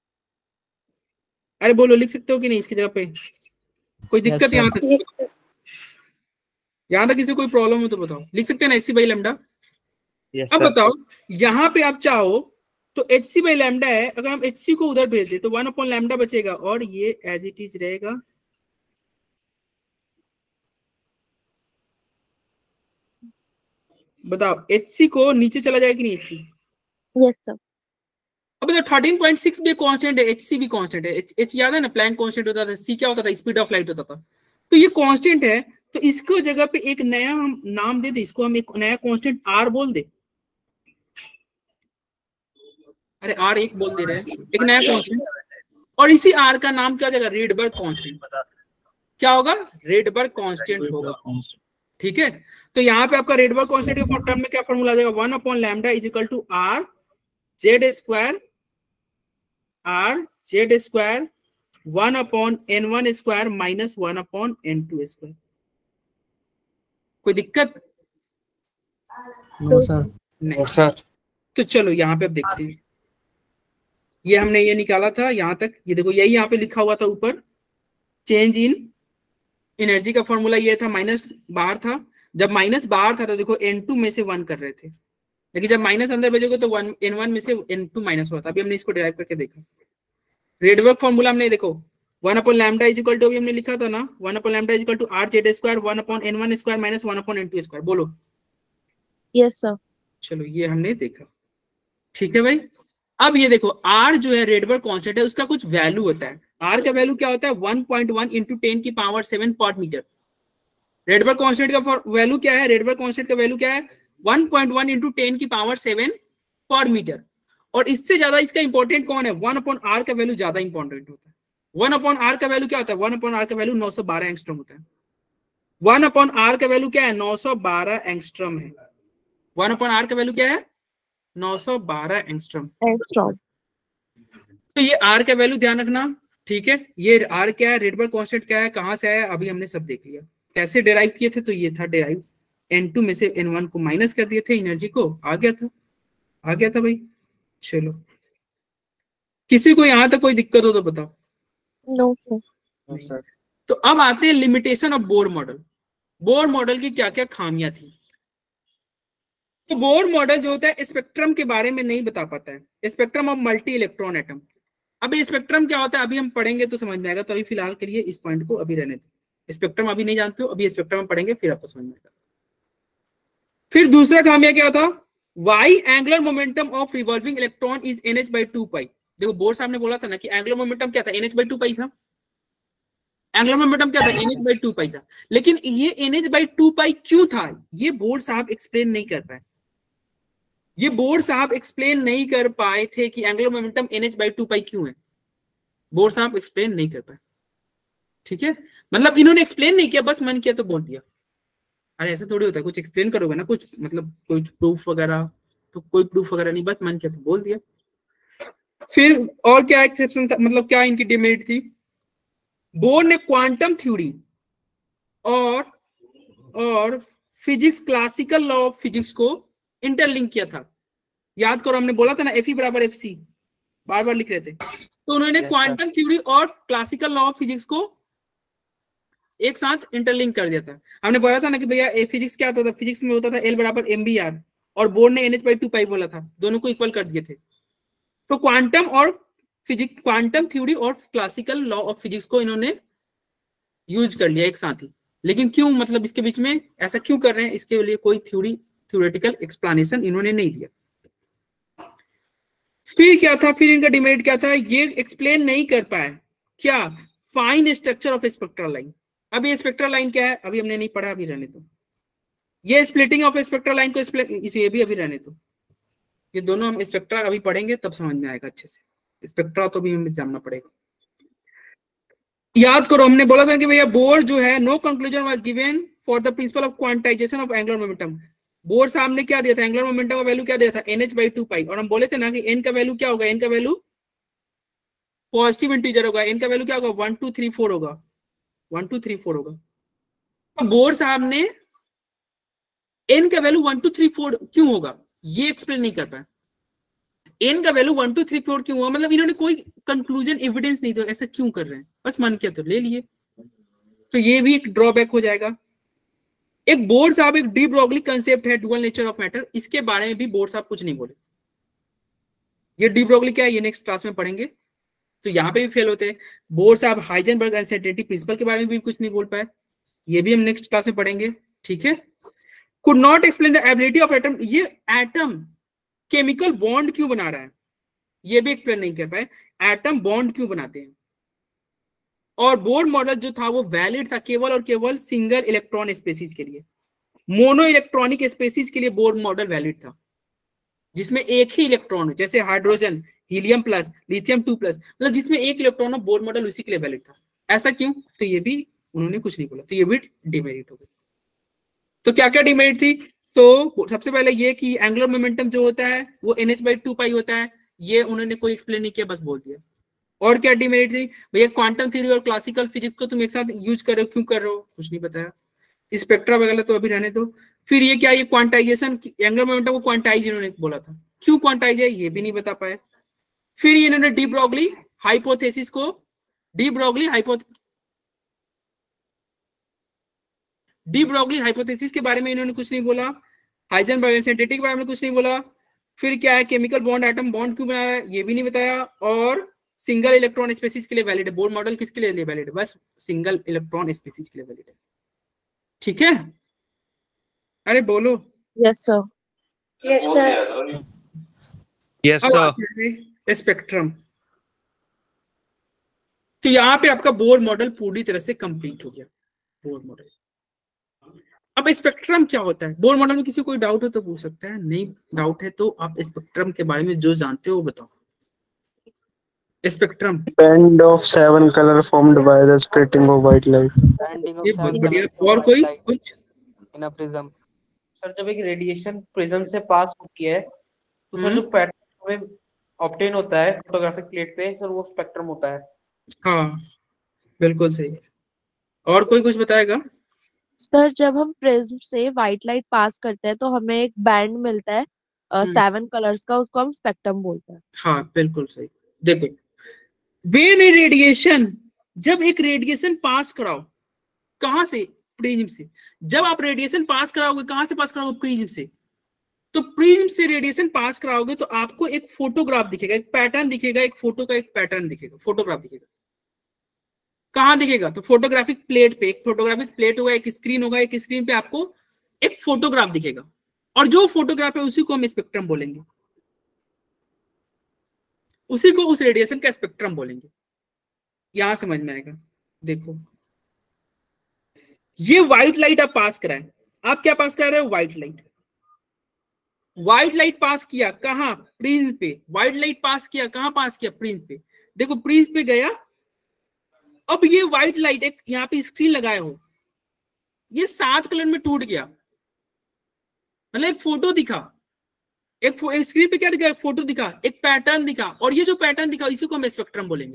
अरे बोलो, लिख सकते हो कि नहीं इसकी जगह पे? कोई दिक्कत sir. यहाँ तक? यहाँ तक किसी कोई प्रॉब्लम हो तो बताओ। लिख सकते हैं ना H C by lambda? Yes अब सर। बताओ, यहाँ पे आप चाहो तो एच सी बाई लैम्डा है, अगर हम एच सी को उधर भेज दे तो वन अपॉन लैम्डा बचेगा, और ये एज इट इज रहेगा। बताओ एच सी को नीचे चला जाएगा कि नहीं? H C Yes, sir. अब बताओ थर्टीन पॉइंट सिक्स भी कांस्टेंट है, एच सी भी कांस्टेंट है। एच एच याद है ना, प्लैंक कांस्टेंट होता था, सी क्या होता था? स्पीड ऑफ लाइट होता था। तो ये कांस्टेंट है, तो इसको जगह पे एक नया हम नाम दे दे, इसको हम एक नया कांस्टेंट आर बोल दे। अरे आर एक बोल दे रहे हैं, एक नया कांस्टेंट, और इसी आर का नाम क्या हो जाएगा? Rydberg constant. क्या होगा? रेडबर्ग कांस्टेंट होगा। ठीक है, तो यहाँ पे आपका रेडबर्ग कांस्टेंट के टर्म में क्या फॉर्मूला आ जाएगा? One upon lambda is equal to R Z square, R Z square one upon N one square minus one upon N two square. कोई दिक्कत? No sir. नहीं। सर तो चलो यहाँ पे अब देखते हैं, ये हमने ये निकाला था यहाँ तक, ये देखो यही यहाँ पे लिखा हुआ था ऊपर, चेंज इन एनर्जी का फॉर्मूला ये था, माइनस बाहर था। जब माइनस बाहर था तो देखो एन टू में से वन कर रहे थे, लेकिन जब माइनस अंदर भेजोगे तो वन एन वन में से एन टू माइनस हुआ था। अभी हमने इसको डिराइव करके देखा। रेडबर्ग फॉर्मूला हमने देखो, one upon lambda is equal to, अभी हमने लिखा था ना, one upon lambda is equal to R Z square one upon N one square minus one upon N two square. बोलो। Yes, sir. चलो ये हमने देखा। ठीक है भाई, अब ये देखो आर जो है रेडबर्ग कांस्टेंट है, उसका कुछ वैल्यू होता है। आर का वैल्यू क्या होता है? One point one into ten की power seven per metre. Rydberg constant का वैल्यू क्या है? रेडबर्ग कांस्टेंट का वैल्यू क्या है? One point one into ten की पावर सेवन पर मीटर। और इससे ज्यादा इसका इंपॉर्टेंट कौन है? वन अपॉन आर का वैल्यू ज्यादा इंपॉर्टेंट होता है। वन अपॉन आर का वैल्यू क्या होता है? वन अपॉन आर का वैल्यू नौ सौ बारह एंगस्ट्रॉम होता है। वन अपॉन आर का वैल्यू क्या है? नौ सौ बारह एंगस्ट्रॉम है। वन अपॉन आर का वैल्यू क्या है? नौ सौ बारह एंगस्ट्रॉम। Angstrom. तो ये आर का वैल्यू ध्यान रखना। ठीक है, ये आर क्या है, रेडबर्ग कांस्टेंट क्या है, कहां से आया, अभी हमने सब देख लिया। कैसे डिराइव किए थे? तो ये था डिराइव, एन टू में से एन वन को माइनस कर दिए थे, एनर्जी को आ गया था, आ गया था भाई। चलो, किसी को यहां तक कोई दिक्कत हो तो बताओ। No, sir. सर तो अब आते हैं limitation of Bohr model. Bohr model की क्या क्या खामियां थी? तो बोर मॉडल जो होता है स्पेक्ट्रम के बारे में नहीं बता पाता है, spectrum of multi electron atom. अभी स्पेक्ट्रम क्या होता है अभी हम पढ़ेंगे तो समझ में आएगा, तो अभी फिलहाल के लिए इस पॉइंट को अभी रहने दो। स्पेक्ट्रम अभी नहीं जानते हो, अभी स्पेक्ट्रम में पढ़ेंगे फिर आपको समझ में आएगा। फिर दूसरा खामिया क्या था? Why angular momentum of revolving electron is N H by two pi. देखो बोर साहब ने बोला था ना कि एंगुलर मोमेंटम क्या था? N H by two pi था। एंगुलर मोमेंटम क्या था? N H by two pi था। लेकिन ये N H by two pi क्यों था, ये बोर साहब एक्सप्लेन नहीं कर पाए। ये बोर साहब एक्सप्लेन नहीं कर पाए थे कि angular momentum N H by two pi क्यों है। बोर साहब एक्सप्लेन नहीं कर पाए। ठीक है, मतलब इन्होंने एक्सप्लेन नहीं किया, बस मन किया तो बोल दिया। अरे ऐसा थोड़ी होता है, कुछ एक्सप्लेन करोगे ना, कुछ मतलब कोई प्रूफ वगैरह तो कोई प्रूफ वगैरह नहीं, बस मन किया तो बोल दिया। फिर और क्या एक्सेप्शन था, मतलब क्या इनकी डिमेरिट थी? बोर ने क्वांटम थ्योरी और और physics, classical law of physics को इंटरलिंक किया था। याद करो हमने बोला था ना एफ ई बराबर एफ सी, बार बार लिख रहे थे। तो उन्होंने क्वांटम थ्योरी और क्लासिकल लॉ ऑफ फिजिक्स को एक साथ इंटरलिंक कर दिया था। हमने बोला था ना कि भैया फिजिक्स क्या होता था, फिजिक्स में होता था एल बराबर एम बी आर, और बोर ने N H by two pi बोला था, दोनों को इक्वल कर दिए थे। तो क्वांटम और फिजिक्स, क्वांटम थ्योरी और क्लासिकल लॉ ऑफ फिजिक्स को इन्होंने यूज कर लिया एक साथ ही। लेकिन क्यों, मतलब इसके बीच में ऐसा क्यों कर रहे हैं, इसके लिए कोई थ्योरी थ्योरेटिकल एक्सप्लेनेशन इन्होंने नहीं दिया। फिर क्या था, फिर इनका डिमेरिट क्या था, ये एक्सप्लेन नहीं कर पाए क्या, fine structure of spectral line. अभी ये स्पेक्ट्रल लाइन क्या है अभी हमने नहीं पढ़ा, अभी रहने दो। ये स्प्लिटिंग ऑफ स्पेक्ट्रल लाइन को इसे भी अभी रहने दो, ये दोनों हम स्पेक्ट्रा अभी पढ़ेंगे तब समझ में आएगा अच्छे से। स्पेक्ट्रा तो भी हमें जानना पड़ेगा। याद करो हमने बोला था कि भैया बोर जो है, no conclusion was given for the principle of quantization of angular momentum. Bohr साहब ने क्या दिया था, एंगुलर मोमेंटम का वैल्यू क्या दिया था, N H by two pi, और हम बोले थे ना कि एन का वैल्यू क्या होगा, एन का वैल्यू पॉजिटिव इंटीजर होगा, एन का वैल्यू क्या होगा, वन टू थ्री फोर होगा, वन टू थ्री फोर होगा। तो बोर साहब ने एन का value one two three four क्यों होगा ये एक्सप्लेन नहीं कर पाया। एन का value one two three four क्यों हुआ, मतलब इन्होंने कोई कंक्लूजन एविडेंस नहीं दिया, ऐसा क्यों कर रहे हैं, बस मन किया तो ले लिए। तो ये भी एक ड्रॉबैक हो जाएगा। एक बोर साहब, एक डी ब्रोगली कंसेप्ट है डुअल नेचर ऑफ मैटर, इसके बारे में भी बोर साहब कुछ नहीं बोले। ये डी ब्रोगली क्या है ये नेक्स्ट क्लास में पढ़ेंगे, तो यहाँ पे भी फेल होते हैं। बोर साहब हाइजेनबर्ग अनसर्टेनिटी प्रिंसिपल के बारे में भी कुछ नहीं बोल पाए, ये भी हम नेक्स्ट क्लास में पढ़ेंगे, ठीक है। Could not explain the ability of atom, ये एटम केमिकल बॉन्ड क्यों बना रहा है ये भी एक्सप्लेन नहीं कर पाए, एटम बॉन्ड क्यों बनाते हैं। और बोर मॉडल जो था वो वैलिड था केवल और केवल सिंगल इलेक्ट्रॉन स्पेसीज के लिए, मोनो इलेक्ट्रॉनिक स्पेसीज के लिए बोर मॉडल वैलिड था, जिसमें एक ही इलेक्ट्रॉन हो, जैसे hydrogen, helium plus, lithium two plus, मतलब जिसमें एक इलेक्ट्रॉन हो, बोर मॉडल उसी के लिए वैलिड था। ऐसा क्यों, तो ये भी उन्होंने कुछ नहीं बोला, तो ये भी डिमेरिट हो गई। तो क्या क्या डिमेरिट थी, तो सबसे पहले ये कि एंगुलर मोमेंटम जो होता है वो N H by two pi होता है, ये उन्होंने कोई एक्सप्लेन नहीं किया, बस बोल दिया। और क्या डिमेरिट थी भैया, क्वांटम थ्योरी और क्लासिकल फिजिक्स को तुम एक साथ यूज कर रहे हो, क्यों कर रहे हो, कुछ नहीं बताया। स्पेक्ट्रा वगैरह तो अभी रहने दो। फिर ये क्या, ये क्वांटाइजेशन, एंगुलर मोमेंटम को क्वांटाइज इन्होंने बोला था, क्यों क्वांटाइज है ये भी नहीं बता पाए। फिर ये इन्होंने डी ब्रोगली हाइपोथेसिस को, de Broglie hypo de Broglie hypothesis के बारे में इन्होंने कुछ नहीं बोला, हाइजेनबर्ग अनसर्टेनिटी के बारे में कुछ नहीं बोला। फिर क्या है, केमिकल बॉन्ड एटम बॉन्ड क्यों बना रहा है ये भी नहीं बताया। और सिंगल इलेक्ट्रॉन स्पेसीज के लिए वैलिड है, बोर मॉडल किसके लिए वैलिड है, बस सिंगल इलेक्ट्रॉन स्पेसीज के लिए वैलिड है, ठीक है। अरे बोलो। Yes, sir. Yes, sir. Yes, sir. Spectrum, तो यहाँ पे आपका बोर मॉडल पूरी तरह से कंप्लीट हो गया। बोर मॉडल, अब स्पेक्ट्रम क्या होता है, बोर मॉडल में किसी को कोई डाउट हो तो पूछ सकता है, नहीं डाउट है तो आप स्पेक्ट्रम के बारे में जो जानते हो वो बताओ। Spectrum Band of seven color formed by the splitting of white light. Banding of ये बहुत seven बढ़िया। colors और of कोई light कुछ, in a prism. सर जब एक रेडिएशन प्रिज्म से पास होती है तो सर हम्म। जो पैटर्न हमें ऑब्टेन होता है फोटोग्राफिक प्लेट पे, सर वो स्पेक्ट्रम होता है। हाँ बिल्कुल सही। और कोई कुछ बताएगा। सर जब हम प्रिज्म से व्हाइट लाइट पास करते हैं तो हमें एक बैंड मिलता है सेवन कलर्स का, उसको हम स्पेक्ट्रम बोलते हैं। हाँ बिल्कुल सही। देखो वेन ए रेडिएशन, जब एक रेडिएशन पास कराओ, कहां से, प्रिज्म से। जब आप रेडिएशन पास कराओगे, कहां से पास कराओगे, प्रिज्म से। तो प्रिज्म से रेडिएशन पास कराओगे तो आपको एक फोटोग्राफ दिखेगा, एक पैटर्न दिखेगा, एक फोटो का एक पैटर्न दिखेगा, फोटोग्राफ दिखेगा। कहां दिखेगा, तो फोटोग्राफिक प्लेट पे, एक फोटोग्राफिक प्लेट होगा, एक स्क्रीन होगा, एक स्क्रीन पे आपको एक फोटोग्राफ दिखेगा, और जो फोटोग्राफ है उसी को हम स्पेक्ट्रम बोलेंगे, उसी को उस रेडिएशन का स्पेक्ट्रम बोलेंगे। यहां समझ में आएगा। देखो ये व्हाइट लाइट आप पास कराएं, आप क्या पास करा रहे हो, white light. White light pass किया कहां, प्रिज्म पे। व्हाइट लाइट पास किया कहां, पास किया प्रिज्म पे। देखो प्रिज्म पे गया, अब ये व्हाइट लाइट एक यहाँ पे स्क्रीन लगाए हो, ये सात कलर में टूट गया, मतलब एक फोटो दिखा, एक स्क्रीन पे क्या दिखा, एक फोटो दिखा, एक पैटर्न दिखा, और ये जो पैटर्न दिखा इसी को हम स्पेक्ट्रम बोलेंगे।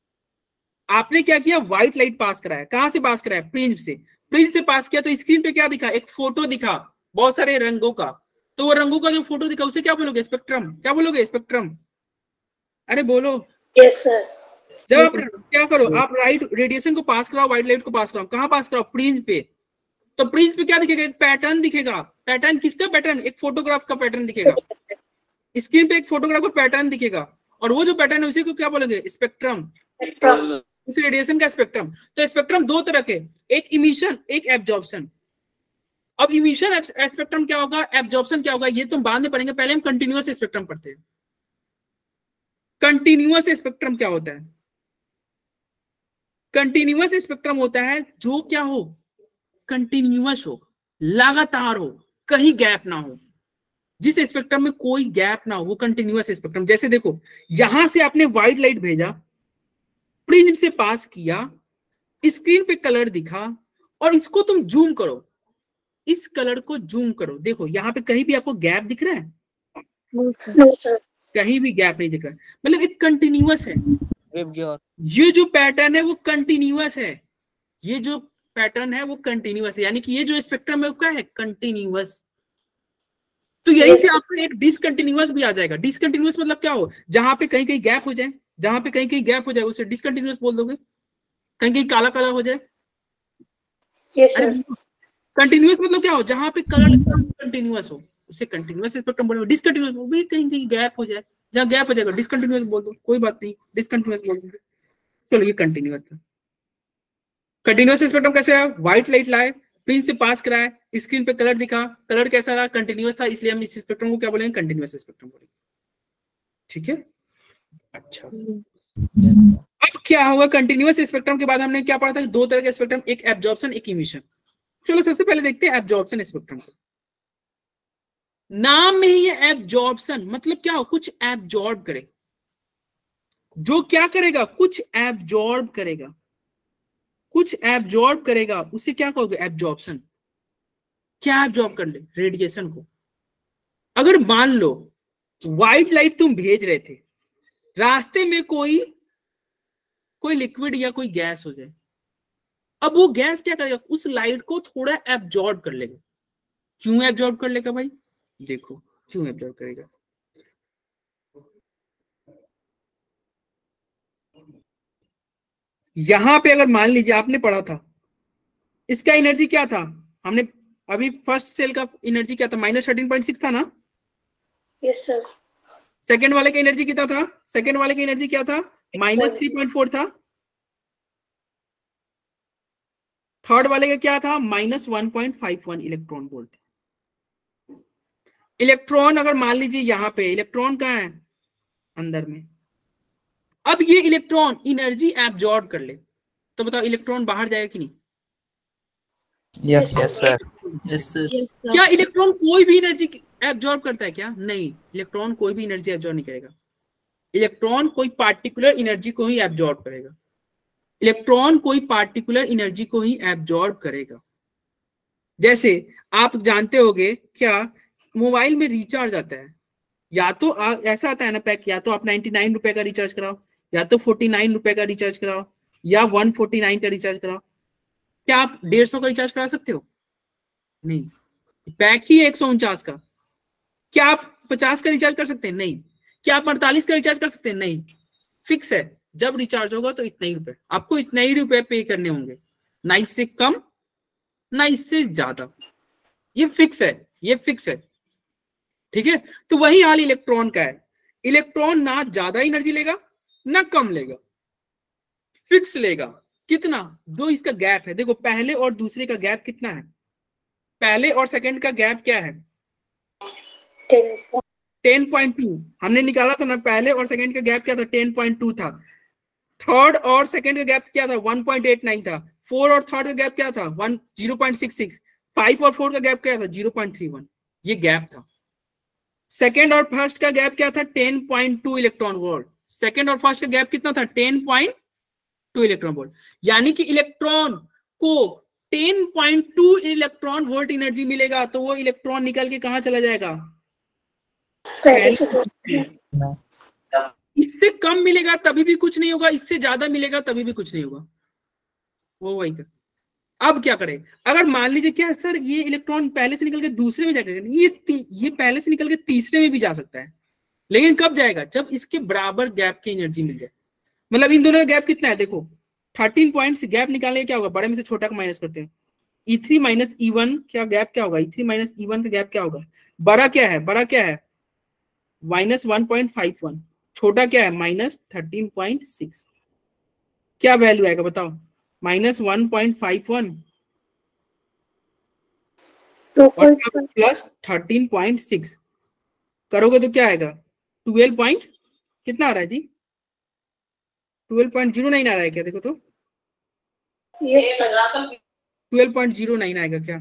आपने क्या किया, व्हाइट लाइट पास कराया, कहां से पास कराया, प्रिज्म से, प्रिज्म से पास किया तो स्क्रीन पे क्या दिखा, एक फोटो दिखा बहुत सारे रंगों का, तो वो रंगों का जो फोटो दिखा उसे क्या बोलोगे, स्पेक्ट्रम। क्या बोलोगे, स्पेक्ट्रम। अरे बोलो। Yes sir. जब आप क्या करो, आप लाइट रेडिएशन को पास कराओ, व्हाइट लाइट को पास कराओ, कहां पास कराओ, प्रिज्म पे, तो प्रिज्म पे क्या दिखेगा, एक पैटर्न दिखेगा। पैटर्न किसका पैटर्न, एक फोटोग्राफ का पैटर्न दिखेगा, स्क्रीन पे एक फोटोग्राफ का पैटर्न दिखेगा, और वो जो पैटर्न है उसी को क्या बोलोगे, स्पेक्ट्रम, उस रेडिएशन का स्पेक्ट्रम। तो स्पेक्ट्रम दो तरह के, एक इमिशन, एक एब्जॉर्प्शन। अब इमिशन स्पेक्ट्रम क्या होगा, एब्जॉर्प्शन क्या होगा, ये तुम बाद में पढ़ेंगे, पहले हम कंटिन्यूअस स्पेक्ट्रम पढ़ते हैं। कंटिन्यूअस स्पेक्ट्रम क्या होता है, कंटिन्यूअस स्पेक्ट्रम होता है जो क्या हो, कंटिन्यूअस हो, लगातार हो, कहीं गैप ना हो, जिस स्पेक्ट्रम में कोई गैप ना हो, वो कंटिन्यूअस स्पेक्ट्रम। जैसे देखो, यहां से आपने व्हाइट लाइट भेजा, प्रिज्म से पास किया, स्क्रीन पे कलर दिखा, और इसको तुम जूम करो, इस कलर को जूम करो, देखो यहां पे कहीं भी आपको गैप दिख रहा है, नो सर। कहीं भी गैप नहीं दिख रहा है, मतलब एक कंटिन्यूअस है। ये जो पैटर्न है वो कंटिन्यूअस है, ये जो पैटर्न है वो कंटिन्यूअस है, यानी कि ये जो स्पेक्ट्रम है वो क्या है, कंटिन्यूअस। तो यहीं से आपको एक डिसकंटिन्यूअस भी आ जाएगा। डिसकंटिन्यूअस मतलब क्या हो, जहां पे कहीं कहीं गैप हो जाए, जहां पे कहीं कहीं गैप हो जाए उसे डिसकंटिन्यूअस बोल दोगे, कहीं कहीं काला काला हो जाए। Yes sir. कंटिन्यूअस मतलब क्या हो, जहां पे कलर कंटिन्यूअस हो उसे कंटिन्यूअस स्पेक्ट्रम बोलोगे। डिसकंटिन्यूअस भी कहीं कहीं गैप हो जाए, जहां गैप हो जाएगा डिसकंटिन्यूअस बोल दो, कोई बात नहीं, डिसकंटिन्यूअस बोल दो। चलो ये कंटिन्यूअस था। कंटिन्यूअस स्पेक्ट्रम कैसे है, व्हाइट लाइट लाए, प्रिज्म से पास कराए, स्क्रीन पे कलर दिखा, कलर कैसा रहा, कंटिन्यूअस था, इसलिए हम इस स्पेक्ट्रम को क्या बोलेंगे, कंटिन्यूअस स्पेक्ट्रम बोलेंगे। ठीक है, अच्छा। अब क्या होगा, कंटिन्यूअस स्पेक्ट्रम के बाद हमने क्या पढ़ा था, दो तरह के स्पेक्ट्रम, एक एब्जॉर्प्शन, एक इमिशन। चलो सबसे पहले देखते हैं एब्जॉर्प्शन स्पेक्ट्रम को। नाम में ही ये एब्जॉर्प्शन मतलब क्या हो, कुछ एब्जॉर्ब करे, जो क्या करेगा, कुछ एब्जॉर्ब करेगा, कुछ एब्जॉर्ब करेगा, उसे क्या कहोगे, एब्जॉर्प्शन। क्या एब्जॉर्ब कर ले, रेडिएशन को। अगर मान लो व्हाइट लाइट तुम भेज रहे थे, रास्ते में कोई कोई लिक्विड या कोई गैस हो जाए, अब वो गैस क्या करेगा, उस लाइट को थोड़ा एब्जॉर्ब कर लेगा। क्यों एब्जॉर्ब कर लेगा भाई, देखो क्यों एब्जॉर्ब करेगा। यहां पे अगर मान लीजिए आपने पढ़ा था, इसका एनर्जी क्या था, हमने अभी फर्स्ट सेल का एनर्जी क्या था, माइनस थर्टीन पॉइंट सिक्स था ना। Yes sir. सेकेंड वाले का एनर्जी कितना था, सेकेंड वाले की एनर्जी क्या था, माइनस थ्री पॉइंट फोर था। थर्ड वाले का क्या था, minus one point five one electron volt. Electron अगर मान लीजिए यहां पे, इलेक्ट्रॉन कहाँ है, अंदर में। अब ये इलेक्ट्रॉन एनर्जी एब्जॉर्ब कर ले, तो बताओ इलेक्ट्रॉन बाहर जाएगा कि नहीं। Yes yes sir. Yes sir. क्या इलेक्ट्रॉन कोई भी एनर्जी एब्जॉर्ब करता है क्या, नहीं, इलेक्ट्रॉन कोई भी एनर्जी एब्जॉर्ब नहीं करेगा। इलेक्ट्रॉन कोई पार्टिकुलर एनर्जी को ही एब्जॉर्ब करेगा, इलेक्ट्रॉन कोई पार्टिकुलर एनर्जी को ही एब्जॉर्ब करेगा। जैसे आप जानते होंगे क्या, मोबाइल में रिचार्ज आता है, या तो आ, ऐसा आता है ना पैक, या तो आप नाइन्टी नाइन रुपए का रिचार्ज कराओ, या तो फोर्टी नाइन रुपए का रिचार्ज कराओ, या वन फोर्टी नाइन का रिचार्ज कराओ। क्या आप डेढ़ सौ का रिचार्ज करा सकते हो, नहीं, पैक ही है एक सौ उनचास का। क्या आप पचास का रिचार्ज कर सकते हैं, नहीं। क्या आप अड़तालीस का रिचार्ज कर सकते हैं, नहीं। फिक्स है, जब रिचार्ज होगा तो इतना ही रुपए, आपको इतना ही रुपए पे करने होंगे, ना इससे कम ना इससे ज्यादा, ये फिक्स है, ये फिक्स है। ठीक है, तो वही हाल इलेक्ट्रॉन का है। इलेक्ट्रॉन ना ज्यादा एनर्जी लेगा ना कम लेगा, फिक्स लेगा। कितना, जो इसका गैप है, देखो पहले और दूसरे का गैप कितना है, पहले और सेकंड का गैप क्या है, टेन पॉइंट टू। हमने निकाला था ना, पहले और सेकंड का गैप क्या था, टेन पॉइंट टू था। थर्ड और सेकंड का गैप क्या था, वन पॉइंट एट नाइन था। फोर और थर्ड का गैप क्या था, one zero point six six. Five और फोर का गैप क्या था, जीरो पॉइंट थ्री वन। ये गैप था। सेकंड और फर्स्ट का गैप क्या था, ten point two electron volt. Second और फर्स्ट का गैप कितना था, ten point two electron volt. यानी कि इलेक्ट्रॉन को ten point two electron volt energy मिलेगा, तो वो इलेक्ट्रॉन निकल के कहां चला जाएगा, पहले से दूसरे। इससे कम मिलेगा तभी भी कुछ नहीं होगा, इससे ज्यादा मिलेगा तभी भी कुछ नहीं होगा, वो वही का। अब क्या करें, अगर मान लीजिए क्या सर ये इलेक्ट्रॉन पहले से निकल के दूसरे में जाएगा, ये ये पहले से निकल के तीसरे में भी जा सकता है, लेकिन कब जाएगा, जब इसके बराबर गैप की एनर्जी मिल जाए। मतलब इन दोनों का गैप कितना है, देखो थर्टीन पॉइंट से गैप निकालने क्या होगा, बड़े में से छोटा का माइनस करते हैं, E three minus E one क्या गैप क्या होगा, E three minus E one का गैप क्या होगा, बड़ा क्या है, बड़ा क्या है minus one point five one, छोटा क्या है माइनस थर्टीन पॉइंट सिक्स, क्या वैल्यू आएगा बताओ, minus one point five one plus thirteen point six करोगे तो क्या आएगा, ट्वेल्व पॉइंट कितना आ रहा है जी, ट्वेल्व पॉइंट जीरो नाइन आ रहा है क्या, देखो तो ट्वेल्व पॉइंट जीरो नाइन आएगा क्या,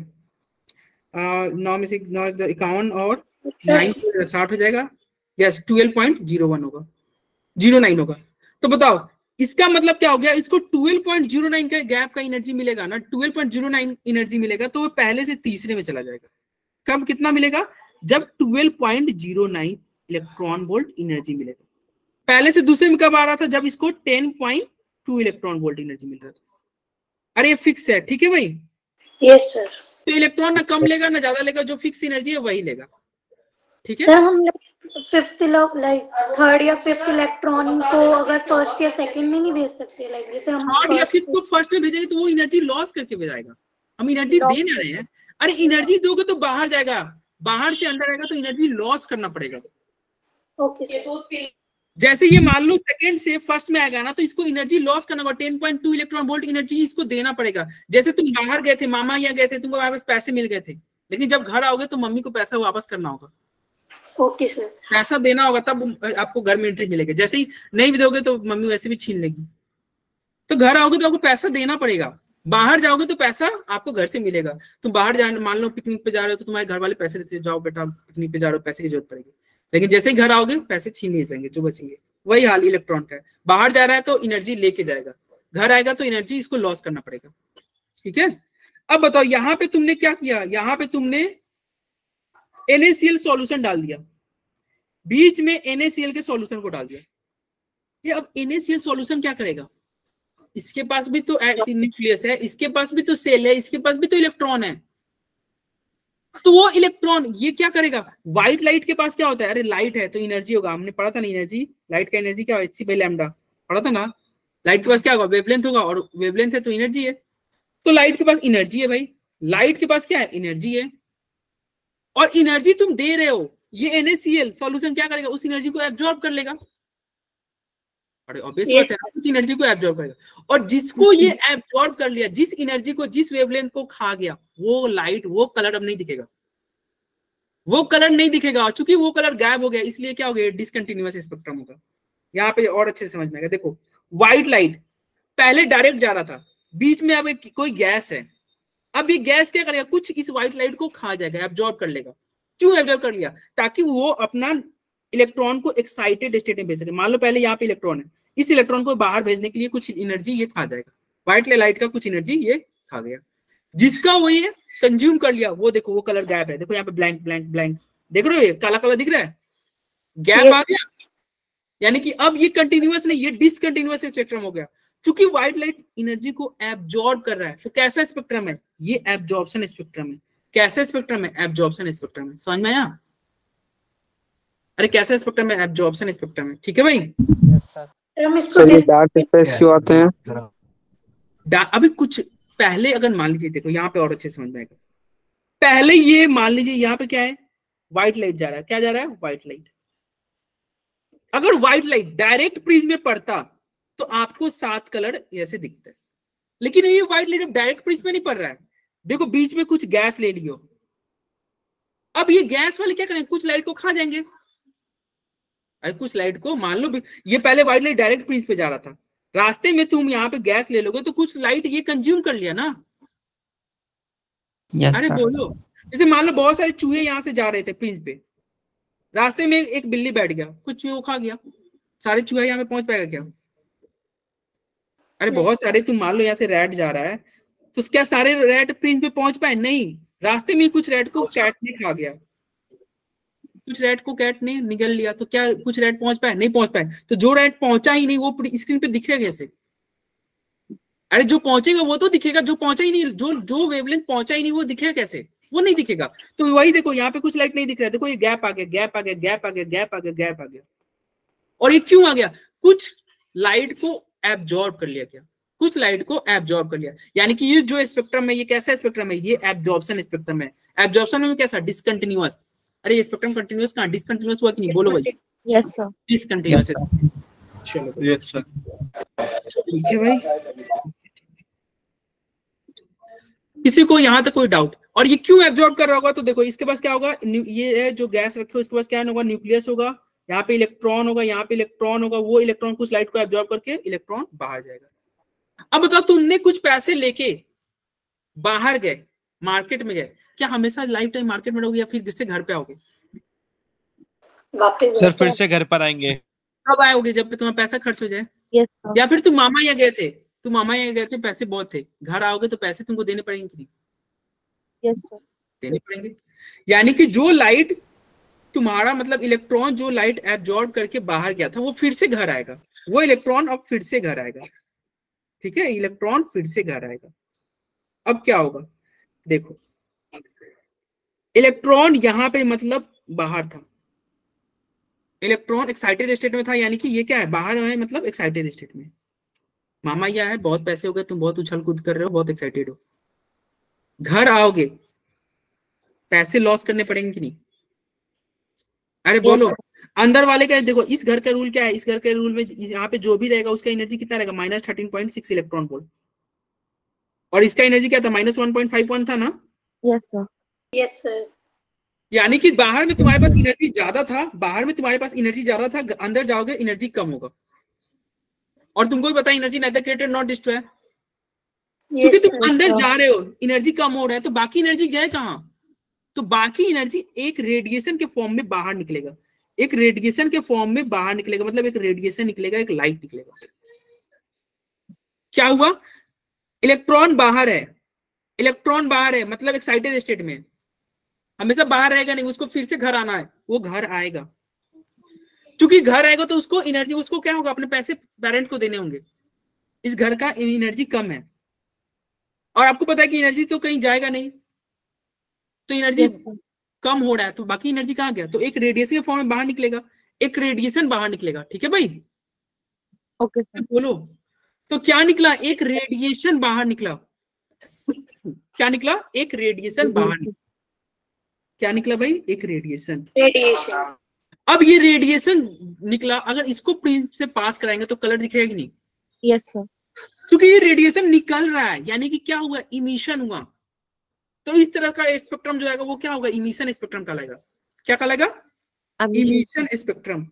नौ में से नौ इक्यावन और नाइन साठ हो जाएगा, yes twelve point zero one होगा, जीरो नाइन होगा। तो बताओ इसका मतलब क्या हो गया, इसको ट्वेल्व पॉइंट जीरो नाइन का गैप का एनर्जी मिलेगा ना, twelve point zero nine energy मिलेगा तो वो पहले से तीसरे में चला जाएगा। कब कितना मिलेगा, जब twelve point zero nine electron volt energy मिलेगा। पहले से दूसरे में कब आ रहा था, जब इसको ten point two electron volt energy मिल रहा था। अरे ये फिक्स है, ठीक है भाई, यस सर। तो इलेक्ट्रॉन ना कम लेगा ना ज्यादा लेगा, जो फिक्स एनर्जी है वही लेगा, ठीक है सर। हम फिफ्थ लाइक थर्ड या फिफ्थ इलेक्ट्रॉन को अगर फर्स्ट या सेकंड में नहीं भेज सकते, लाइक जैसे हम थर्ड या फिफ्थ को फर्स्ट में भेजेंगे तो वो एनर्जी लॉस करके भेजाएगा, हम एनर्जी दे ना रहे हैं। अरे एनर्जी दोगे तो बाहर जाएगा, बाहर से अंदर आएगा तो एनर्जी लॉस करना पड़ेगा। Okay sir. जैसे ये मान लो सेकंड से फर्स्ट में आएगा ना, तो इसको एनर्जी लॉस करना होगा, ten point two electron volt energy इसको देना पड़ेगा। जैसे तुम बाहर गए थे, मामा यहाँ गए थे, तुमको वापस पैसे मिल गए थे, लेकिन जब घर आओगे तो मम्मी को पैसा वापस करना होगा। Okay sir. पैसा देना होगा तब आपको घर में एंट्री मिलेगी, जैसे ही नहीं भी दोगे तो मम्मी वैसे भी छीन लेगी। तो घर आओगे तो आपको पैसा देना पड़ेगा, बाहर जाओगे तो पैसा आपको घर से मिलेगा। तुम बाहर जाने मान लो पिकनिक पे जा रहे हो तो तुम्हारे घर वाले पैसे देते, जाओ बेटा पिकनिक पे जा रहे हो, पैसे की जरूरत पड़ेगी, लेकिन जैसे ही घर आओगे पैसे छीन लिए जाएंगे जो बचेंगे। वही हाल इलेक्ट्रॉन का है, बाहर जा रहा है तो एनर्जी लेके जाएगा, घर आएगा तो एनर्जी इसको लॉस करना पड़ेगा, ठीक है। अब बताओ यहाँ पे तुमने क्या किया, यहाँ पे तुमने N A C L solution डाल दिया, बीच में एन ए सी एल के सॉल्यूशन को डाल दिया। ये अब N A C L solution क्या करेगा, इसके पास भी तो न्यूक्लियस है, इसके पास भी तो सेल है, इसके पास भी तो इलेक्ट्रॉन है, तो वो इलेक्ट्रॉन ये क्या करेगा, व्हाइट लाइट के पास क्या होता है, अरे लाइट है तो एनर्जी होगा, हमने पढ़ा था ना एनर्जी, लाइट का एनर्जी क्या होगा, एच सी बाई लैम्डा पढ़ा था ना। लाइट के पास क्या होगा, वेवलेंथ होगा, और वेवलेंथ है तो एनर्जी है, तो लाइट के पास एनर्जी है भाई, लाइट के पास क्या है, एनर्जी है, और एनर्जी तुम दे रहे हो, ये N A C L solution क्या करेगा, उस एनर्जी को एब्जॉर्ब कर लेगा। अरे ऑब्वियस बात है, उस एनर्जी को एब्जॉर्ब करेगा, और जिसको ये एब्जॉर्ब कर लिया, जिस एनर्जी को, जिस वेवलेंथ को खा गया, वो लाइट, वो कलर अब नहीं दिखेगा, वो कलर नहीं दिखेगा, चूंकि वो कलर गायब हो गया, इसलिए क्या हो गया, डिसकंटिन्यूअस स्पेक्ट्रम होगा। यहाँ पे और अच्छे से समझ में आएगा, देखो व्हाइट लाइट पहले डायरेक्ट जा रहा था, बीच में अब एक कोई गैस है, अब ये गैस क्या करेगा, कुछ इस व्हाइट लाइट को खा जाएगा, एब्जॉर्ब कर लेगा। क्यों एब्जॉर्ब कर लिया, ताकि वो अपना इलेक्ट्रॉन को एक्साइटेड स्टेट में भेज सके। मान लो पहले यहाँ पे इलेक्ट्रॉन है, इस इलेक्ट्रॉन को बाहर भेजने के लिए कुछ एनर्जी ये खा जाएगा, व्हाइट लाइट का कुछ एनर्जी ये खा गया, जिसका वो ये कंज्यूम कर लिया, वो देखो वो कलर गायब है, देखो यहाँ पे ब्लैंक ब्लैंक ब्लैंक देख रहे हो, ये काला काला दिख रहा है, गैप आ गया, यानी कि अब ये कंटिन्यूअस नहीं, ये डिसकंटिन्यूअस स्पेक्ट्रम हो गया, क्योंकि व्हाइट लाइट एनर्जी को एब्जॉर्ब कर रहा है। तो कैसा स्पेक्ट्रम है ये, एब्जॉर्प्शन स्पेक्ट्रम है। कैसा स्पेक्ट्रम है, एब्जॉर्प्शन स्पेक्ट्रम है, समझ में आया। अरे कैसा स्पेक्ट्रम है, एब्जॉर्प्शन स्पेक्ट्रम है, ठीक है भाई। Yes sir. सर ये डार्क स्पेस क्यों आते हैं, अभी कुछ पहले अगर मान लीजिए, देखो यहाँ पे और अच्छे समझ में आएगा, पहले ये मान लीजिए यहाँ पे क्या है, व्हाइट लाइट जा रहा है, क्या जा रहा है, व्हाइट लाइट। अगर व्हाइट लाइट डायरेक्ट प्रिज्म में पड़ता तो आपको सात कलर ऐसे दिखते हैं, लेकिन ये व्हाइट लाइट अब डायरेक्ट प्रिज्म में नहीं पड़ रहा है, देखो बीच में कुछ गैस ले लियो, अब ये गैस वाले क्या करेंगे, कुछ लाइट को खा जाएंगे। अरे कुछ लाइट को मान लो, ये पहले व्हाइट लाइट डायरेक्ट प्रिज्म पे जा रहा था, रास्ते में तुम यहाँ पे गैस ले लोगे तो कुछ लाइट ये कंज्यूम कर लिया ना। yes, अरे बोलो, जैसे मान लो बहुत सारे चूहे यहाँ से जा रहे थे प्रिज्म पे, रास्ते में एक बिल्ली बैठ गया, कुछ चूहे को खा गया, सारे चूहे यहाँ पे पहुंच पाएगा क्या। अरे बहुत सारे, तुम मान लो यहाँ से रैट जा रहा है, तो क्या सारे रैट प्रिज्म पे पहुंच पाए, नहीं, रास्ते में कुछ रैट को कैट ने खा गया, कुछ रेड को कैट ने निगल लिया, तो क्या कुछ रेड पहुंच पाए? नहीं पहुंच पाए। तो जो रेड पहुंचा ही नहीं वो स्क्रीन पे दिखेगा कैसे? अरे जो पहुंचेगा वो तो दिखेगा, जो पहुंचा ही नहीं, जो जो वेवलेंथ पहुंचा ही नहीं वो दिखेगा कैसे? वो नहीं दिखेगा। तो वही देखो यहाँ पे कुछ लाइट नहीं दिख रहा है, देखो ये गैप आ गया, गैप आ गया, गैप आ गया, गैप आ गया, गैप आ गया। और ये क्यों आ गया? कुछ लाइट को एब्जॉर्ब कर लिया गया, कुछ लाइट को एब्जॉर्ब कर लिया। यानी कि ये जो स्पेक्ट्रम है ये कैसा स्पेक्ट्रम है? ये एब्जॉर्प्शन स्पेक्ट्रम है। एब्जॉर्प्शन में कैसा? डिसकंटिन्यूअस। अरे ये स्पेक्ट्रम कंटिन्यूअस कहां? डिसकंटिन्यूअस हुआ कि नहीं? बोलो भाई। Yes sir. डिसकंटिन्यूअस है। चलो यस सर। ठीक है भाई, किसी को यहाँ तक कोई डाउट? और ये क्यों एब्जॉर्ब कर रहा होगा? तो देखो इसके पास क्या होगा, ये है जो गैस रखे हो इसके पास क्या होगा? न्यूक्लियस होगा, यहाँ पे इलेक्ट्रॉन होगा, यहाँ पे इलेक्ट्रॉन होगा, वो इलेक्ट्रॉन कुछ लाइट को एब्जॉर्ब करके इलेक्ट्रॉन बाहर जाएगा। अब बताओ तुमने कुछ पैसे लेके बाहर गए, मार्केट में गए, क्या हमेशा लाइफ टाइम मार्केट में रहोगे या फिर से घर पे आओगे? वापस सर फिर से घर पर आएंगे। कब आओगे? जब तुम्हारा पैसा खर्च हो जाए। Yes sir. या फिर तुम मामा यहाँ गए थे, तुम मामा यहाँ गए थे, पैसे बहुत थे, घर आओगे तो पैसे तुमको देने पड़ेंगे कि नहीं? Yes sir. देने पड़ेंगे। यानी कि जो लाइट तुम्हारा मतलब इलेक्ट्रॉन जो लाइट एब्जॉर्ब करके बाहर गया था वो फिर से घर आएगा, वो इलेक्ट्रॉन अब फिर से घर आएगा। ठीक है, इलेक्ट्रॉन फिर से घर आएगा। अब क्या होगा देखो, इलेक्ट्रॉन यहाँ पे मतलब बाहर था, इलेक्ट्रॉन एक्साइटेड स्टेट में था, यानी कि ये क्या है? बाहर है मतलब एक्साइटेड स्टेट में। मामा यह है, बहुत पैसे हो गए, तुम बहुत उछल कूद कर रहे हो, बहुत एक्साइटेड हो, घर आओगे पैसे लॉस करने पड़ेंगे कि नहीं? अरे बोलो। अंदर वाले का देखो, इस घर का रूल क्या है? इस घर के रूल में यहाँ पे जो भी रहेगा उसका एनर्जी कितना रहेगा? Minus thirteen point six electron volt. और इसका एनर्जी क्या था? Minus one point five one था ना? Yes sir. Yes sir. यानी कि बाहर में तुम्हारे पास एनर्जी ज्यादा था, बाहर में तुम्हारे पास एनर्जी ज्यादा था, अंदर जाओगे एनर्जी कम होगा। और तुमको भी पता है energy neither created not destroy, क्योंकि तुम अंदर जा रहे हो, एनर्जी कम हो रहा है, तो बाकी एनर्जी गए कहाँ? तो बाकी एनर्जी एक रेडिएशन के फॉर्म में बाहर निकलेगा, एक रेडिएशन के फॉर्म में बाहर निकलेगा, मतलब एक रेडिएशन निकलेगा, एक लाइट निकलेगा। क्या हुआ? इलेक्ट्रॉन बाहर है, इलेक्ट्रॉन बाहर है मतलब एक्साइटेड स्टेट में, हमेशा बाहर रहेगा नहीं, उसको फिर से घर आना है, वो घर आएगा। क्योंकि घर आएगा तो उसको एनर्जी, उसको क्या होगा? अपने पैसे पेरेंट को देने होंगे, इस घर का एनर्जी कम है, और आपको पता है कि एनर्जी तो कहीं जाएगा नहीं, तो एनर्जी कम हो रहा है, तो बाकी एनर्जी कहाँ गया? तो एक रेडिएशन के फॉर्म में बाहर निकलेगा, एक रेडिएशन बाहर निकलेगा। ठीक है भाई? Okay sir. बोलो। तो क्या निकला? एक रेडिएशन बाहर निकला। क्या निकला? एक रेडिएशन बाहर निकला। क्या निकला भाई? एक रेडिएशन। रेडिएशन। अब ये रेडिएशन निकला, अगर इसको प्रिज्म से पास कराएंगे तो कलर दिखेगा कि नहीं? Yes sir. क्योंकि ये रेडिएशन निकल रहा है, यानी कि क्या हुआ? इमिशन हुआ। तो इस तरह का स्पेक्ट्रम जो आएगा वो क्या होगा? इमिशन स्पेक्ट्रम कहलाएगा। क्या कहलाएगा? Emission spectrum.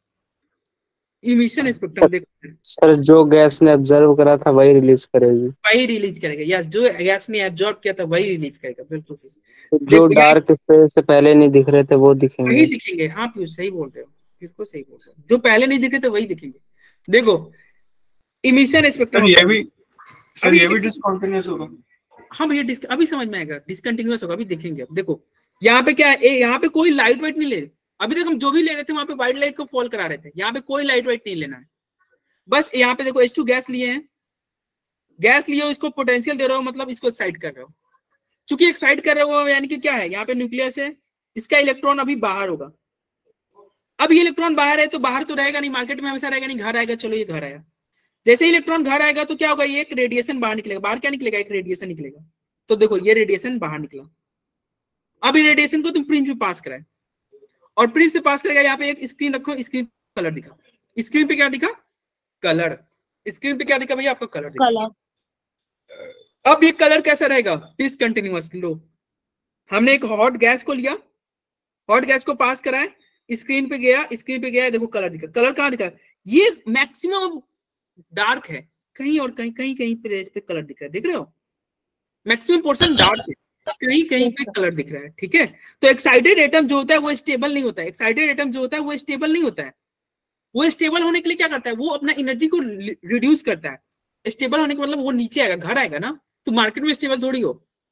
Emission spectrum. देखो सर, जो गैस ने ऑब्जर्व करा था वही रिलीज करेगी, वही रिलीज करेगा। यस, जो गैस ने एब्जॉर्ब किया था वही रिलीज करेगा। बिल्कुल सही। जो डार्क स्पेस से पहले नहीं दिख रहे थे वो दिखेंगे, वही दिखेंगे। हाँ पीयूष सही बोल रहे हो, बिल्कुल सही बोल रहे हो, जो पहले नहीं दिखे थे वही दिखेंगे। देखो इमिशन स्पेक्ट्रम, ये भी सर ये भी डिसकंटिन्यूअस होगा। हाँ भैया, अभी समझ में आएगा, डिसकंटिन्यूअस होगा, अभी देखेंगे। अब देखो यहाँ पे क्या है, यहाँ पे कोई लाइट वाइट नहीं ले रहे। अभी तक हम जो भी ले रहे थे वहां पे व्हाइट लाइट को फॉल करा रहे थे, यहाँ पे कोई लाइट वाइट नहीं लेना है। बस यहाँ पे देखो एच टू गैस लिए हैं, गैस लिए हो, इसको पोटेंशियल दे रहे हो, मतलब इसको एक्साइट कर रहे हो। चूंकि एक्साइट कर रहे हो यानी कि क्या है, यहाँ पे न्यूक्लियस है, इसका इलेक्ट्रॉन अभी बाहर होगा। अब ये इलेक्ट्रॉन बाहर है तो बाहर तो रहेगा नहीं, मार्केट में हमेशा रहेगा नहीं, घर आएगा। चलो ये घर आया, जैसे इलेक्ट्रॉन घर आएगा तो क्या होगा? ये एक रेडिएशन बाहर निकलेगा। बाहर क्या निकलेगा? एक रेडिएशन निकलेगा। तो देखो ये रेडिएशन बाहर निकला। अब ये रेडिएशन को तुम प्रिज्म पे पास कराए, और प्रिज्म से पास करेगा। यहाँ पे एक स्क्रीन रखो, स्क्रीन पे कलर दिखा। स्क्रीन पे क्या दिखा? कलर। स्क्रीन पे क्या दिखा भैया? आपका कलर दिखा। कलर। अब ये कलर कैसा रहेगा? डिसकंटिन्यूअस। लो, हमने एक हॉट गैस को लिया, हॉट गैस को पास कराए, स्क्रीन पे गया, स्क्रीन पे गया, देखो कलर दिखा। कलर कहाँ दिखा? ये मैक्सिमम डार्क है, कहीं और कहीं कहीं कहीं पे, पे कलर दिख रहा है। देख रहे हो? मैक्सिमम पोर्शन डार्क है, कहीं कहीं पे कलर दिख रहा है। ठीक है? तो एक्साइटेड एटम जो होता है वो स्टेबल नहीं होता है। एक्साइटेड एटम जो होता है वो स्टेबल नहीं होता है। वो स्टेबल होने के लिए क्या करता है? वो अपना एनर्जी को रिड्यूस करता है। स्टेबल होने का मतलब वो नीचे आएगा, घर आएगा ना। तो मार्केट में स्टेबल थोड़ी हो,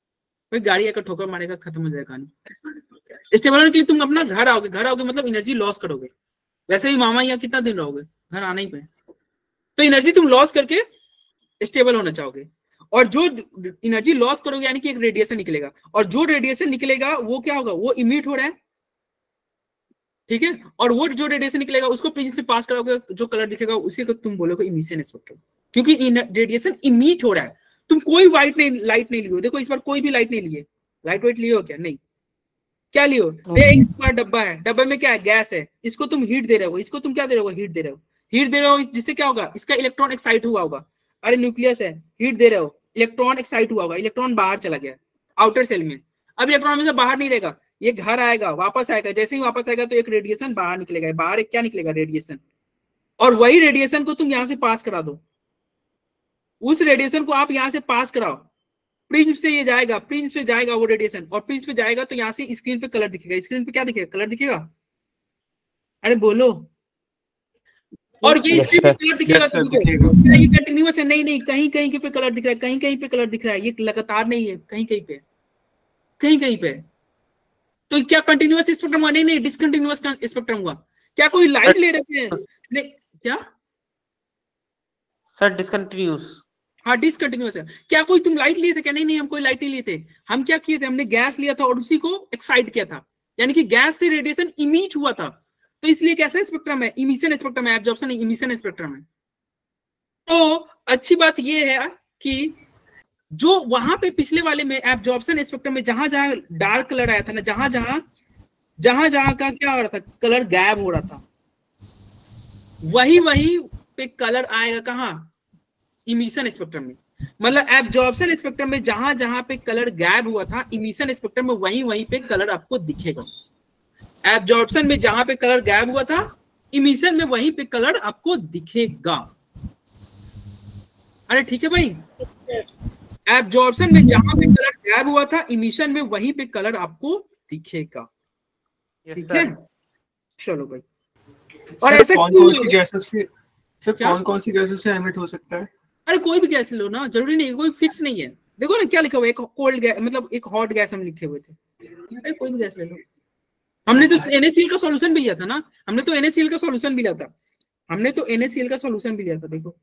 भाई गाड़ी आकर ठोकर मारेगा, खत्म हो जाएगा कहानी। स्टेबल होने के लिए तुम अपना घर आओगे, घर आओगे मतलब एनर्जी लॉस करोगे। वैसे भी मामा यहाँ कितना दिन रहोगे, घर आना ही पे, तो एनर्जी तुम लॉस करके स्टेबल होना चाहोगे। और जो एनर्जी लॉस करोगे यानी कि एक रेडिएशन निकलेगा, और जो रेडिएशन निकलेगा वो क्या होगा, वो इमिट हो रहा है, ठीक है। और वो जो रेडिएशन निकलेगा उसको प्रिज्म से पास कराओगे, जो कलर दिखेगा उसी को तुम बोलोगे इमिशन स्पेक्ट्रम, क्योंकि रेडिएशन इमिट हो रहा है। तुम कोई व्हाइट नहीं लाइट नहीं लियो, देखो इस बार कोई भी लाइट नहीं लिए, लाइट वाइट लियो क्या, नहीं, क्या लियो, एक बार डब्बा है, डब्बे में क्या है, गैस है, इसको तुम हीट दे रहे हो, इसको तुम क्या दे रहे हो, हीट दे रहे हो, हीट दे रहे हो, जिससे क्या होगा, इसका इलेक्ट्रॉन एक्साइट हुआ होगा। अरे न्यूक्लियस है, हीट दे रहे हो, इलेक्ट्रॉन एक्साइट हुआ होगा, इलेक्ट्रॉन बाहर चला गया आउटर सेल में। अब इलेक्ट्रॉन में से बाहर नहीं रहेगा, ये घर आएगा, वापस आएगा, जैसे ही वापस आएगा तो एक रेडिएशन बाहर निकलेगा, बाहर एक क्या निकलेगा, रेडिएशन, और वही रेडिएशन को तुम यहाँ से पास करा दो, उस रेडिएशन को आप यहाँ से पास कराओ, प्रिज्म से ये जाएगा, प्रिज्म से जाएगा वो रेडिएशन, और प्रिज्म से जाएगा तो यहाँ से स्क्रीन पे कलर दिखेगा, स्क्रीन पे क्या दिखेगा, कलर दिखेगा, अरे बोलो। और ये स्क्रीन पे कलर दिखेगा, yes, तो ये कंटिन्यूअस है, नहीं नहीं कहीं कहीं पे कलर दिख रहा है, कहीं कहीं पे कलर दिख रहा है, ये लगातार नहीं है, कहीं कहीं पे, कहीं कहीं पे। तो क्या कंटिन्यूअस स्पेक्ट्रम हुआ, नहीं नहीं डिसकंटिन्यूअस स्पेक्ट्रम हुआ। क्या कोई लाइट ले रहे थे, नहीं क्या सर, डिसकंटिन्यूअस, हाँ डिसकंटिन्यूअस है। क्या कोई तुम लाइट लिए थे क्या, नहीं नहीं हम कोई लाइट नहीं लिए थे, हम क्या किए थे, हमने गैस लिया था और उसी को एक्साइट किया था, यानी कि गैस से रेडिएशन इमिट हुआ था, तो इसलिए कैसा स्पेक्ट्रम है, इमिशन स्पेक्ट्रम है, एब्जॉर्प्शन इमिशन स्पेक्ट्रम है। तो अच्छी बात यह है कि जो वहां पे पिछले वाले में एब्जॉर्प्शन स्पेक्ट्रम में जहां जहां डार्क कलर आया था ना, जहां जहां जहां जहां का क्या हो रहा था, कलर गायब हो रहा था, वही वही पे कलर आएगा कहाँ, इमिशन स्पेक्ट्रम में। मतलब एब्जॉर्प्शन स्पेक्ट्रम में जहां जहां पे कलर गायब हुआ था, इमिशन स्पेक्ट्रम में वहीं वहीं पे कलर आपको दिखेगा। एब्जॉर्प्शन में जहां पे कलर गायब हुआ था, इमिशन में वहीं पे कलर आपको दिखेगा। अरे ठीक है भाई, एब्जॉर्प्शन में जहां पे कलर गायब हुआ था, इमिशन में वहीं पे कलर आपको दिखेगा, ठीक है। चलो भाई, और ऐसा कौन कौन सी गैसेस से सर कौन कौन सी गैसेस से एमिट हो सकता है? अरे कोई भी गैस लो ना, जरूरी नहीं, कोई फिक्स नहीं है। देखो ना क्या लिखा हुआ है, एक कोल्ड गैस मतलब एक हॉट गैस हम लिखे हुए थे, अरे कोई भी गैस ले लो। हमने तो NaCl का सॉल्यूशन भी लिया था ना, हमने तो NaCl का सॉल्यूशन भी लिया था, हमने तो NaCl का सॉल्यूशन भी लिया था। देखो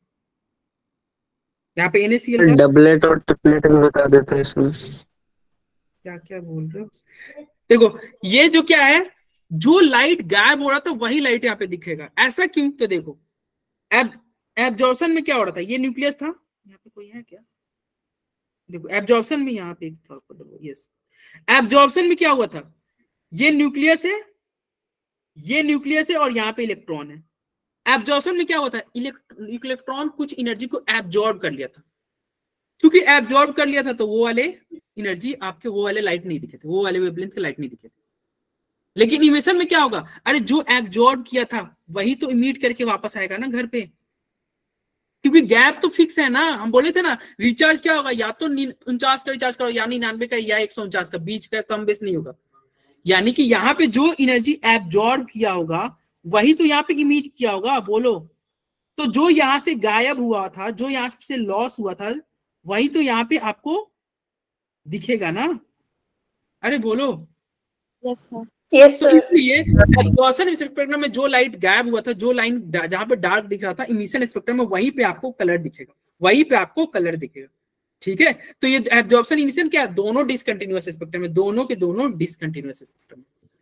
यहाँ पे NaCl का डबलेट और ट्रिपलेट भी बता देते हैं इसमें, क्या क्या बोल रहे हो। देखो ये जो क्या है, जो लाइट गायब हो रहा था वही लाइट यहाँ पे दिखेगा, ऐसा क्यों, तो देखो एब एब्जॉर्प्शन में क्या हो रहा था, ये न्यूक्लियस था, यहाँ पे कोई है क्या, देखो एब्जॉर्प्शन में यहाँ पे एक था, यस एब्जॉर्प्शन में क्या हुआ था, ये न्यूक्लियस है, ये न्यूक्लियस है और यहाँ पे इलेक्ट्रॉन है। एब्जॉर्प्शन में क्या हुआ था, इलेक्ट्रॉन कुछ एनर्जी को एब्जॉर्ब कर लिया था, क्योंकि एब्जॉर्ब कर लिया था तो वो वाले एनर्जी आपके वो वाले लाइट नहीं दिखे थे, वो वाले वेवलेंथ के लाइट नहीं दिखे थे। लेकिन इमिशन में क्या होगा, अरे जो एब्जॉर्ब किया था वही तो इमिट करके वापस आएगा ना घर पे, क्योंकि गैप तो फिक्स है ना। हम बोले थे ना रिचार्ज क्या होगा, या तो उनचास का रिचार्ज करो या निन्यानवे का या एक सौ उनचास का, बीच का कम बेस नहीं होगा। यानी कि यहाँ पे जो एनर्जी एब्जॉर्ब किया होगा वही तो यहाँ पे इमिट किया होगा, बोलो। तो जो यहाँ से गायब हुआ था, जो यहाँ से लॉस हुआ था, वही तो यहाँ पे आपको दिखेगा ना, अरे बोलो। यस सर, यस तो सर, इसलिए एब्जॉर्प्शन स्पेक्ट्रम में जो लाइट गायब हुआ था, जो लाइन जहां पे डार्क दिख रहा था, इमिशन स्पेक्ट्रम में वहीं पे आपको कलर दिखेगा, वहीं पे आपको कलर दिखेगा, ठीक है। तो ये एब्जॉर्प्शन इमिशन क्या है, दोनों डिसकंटिन्यूअस स्पेक्ट्रम में, दोनों के दोनों डिसकंटिन्यूअस स्पेक्ट्रम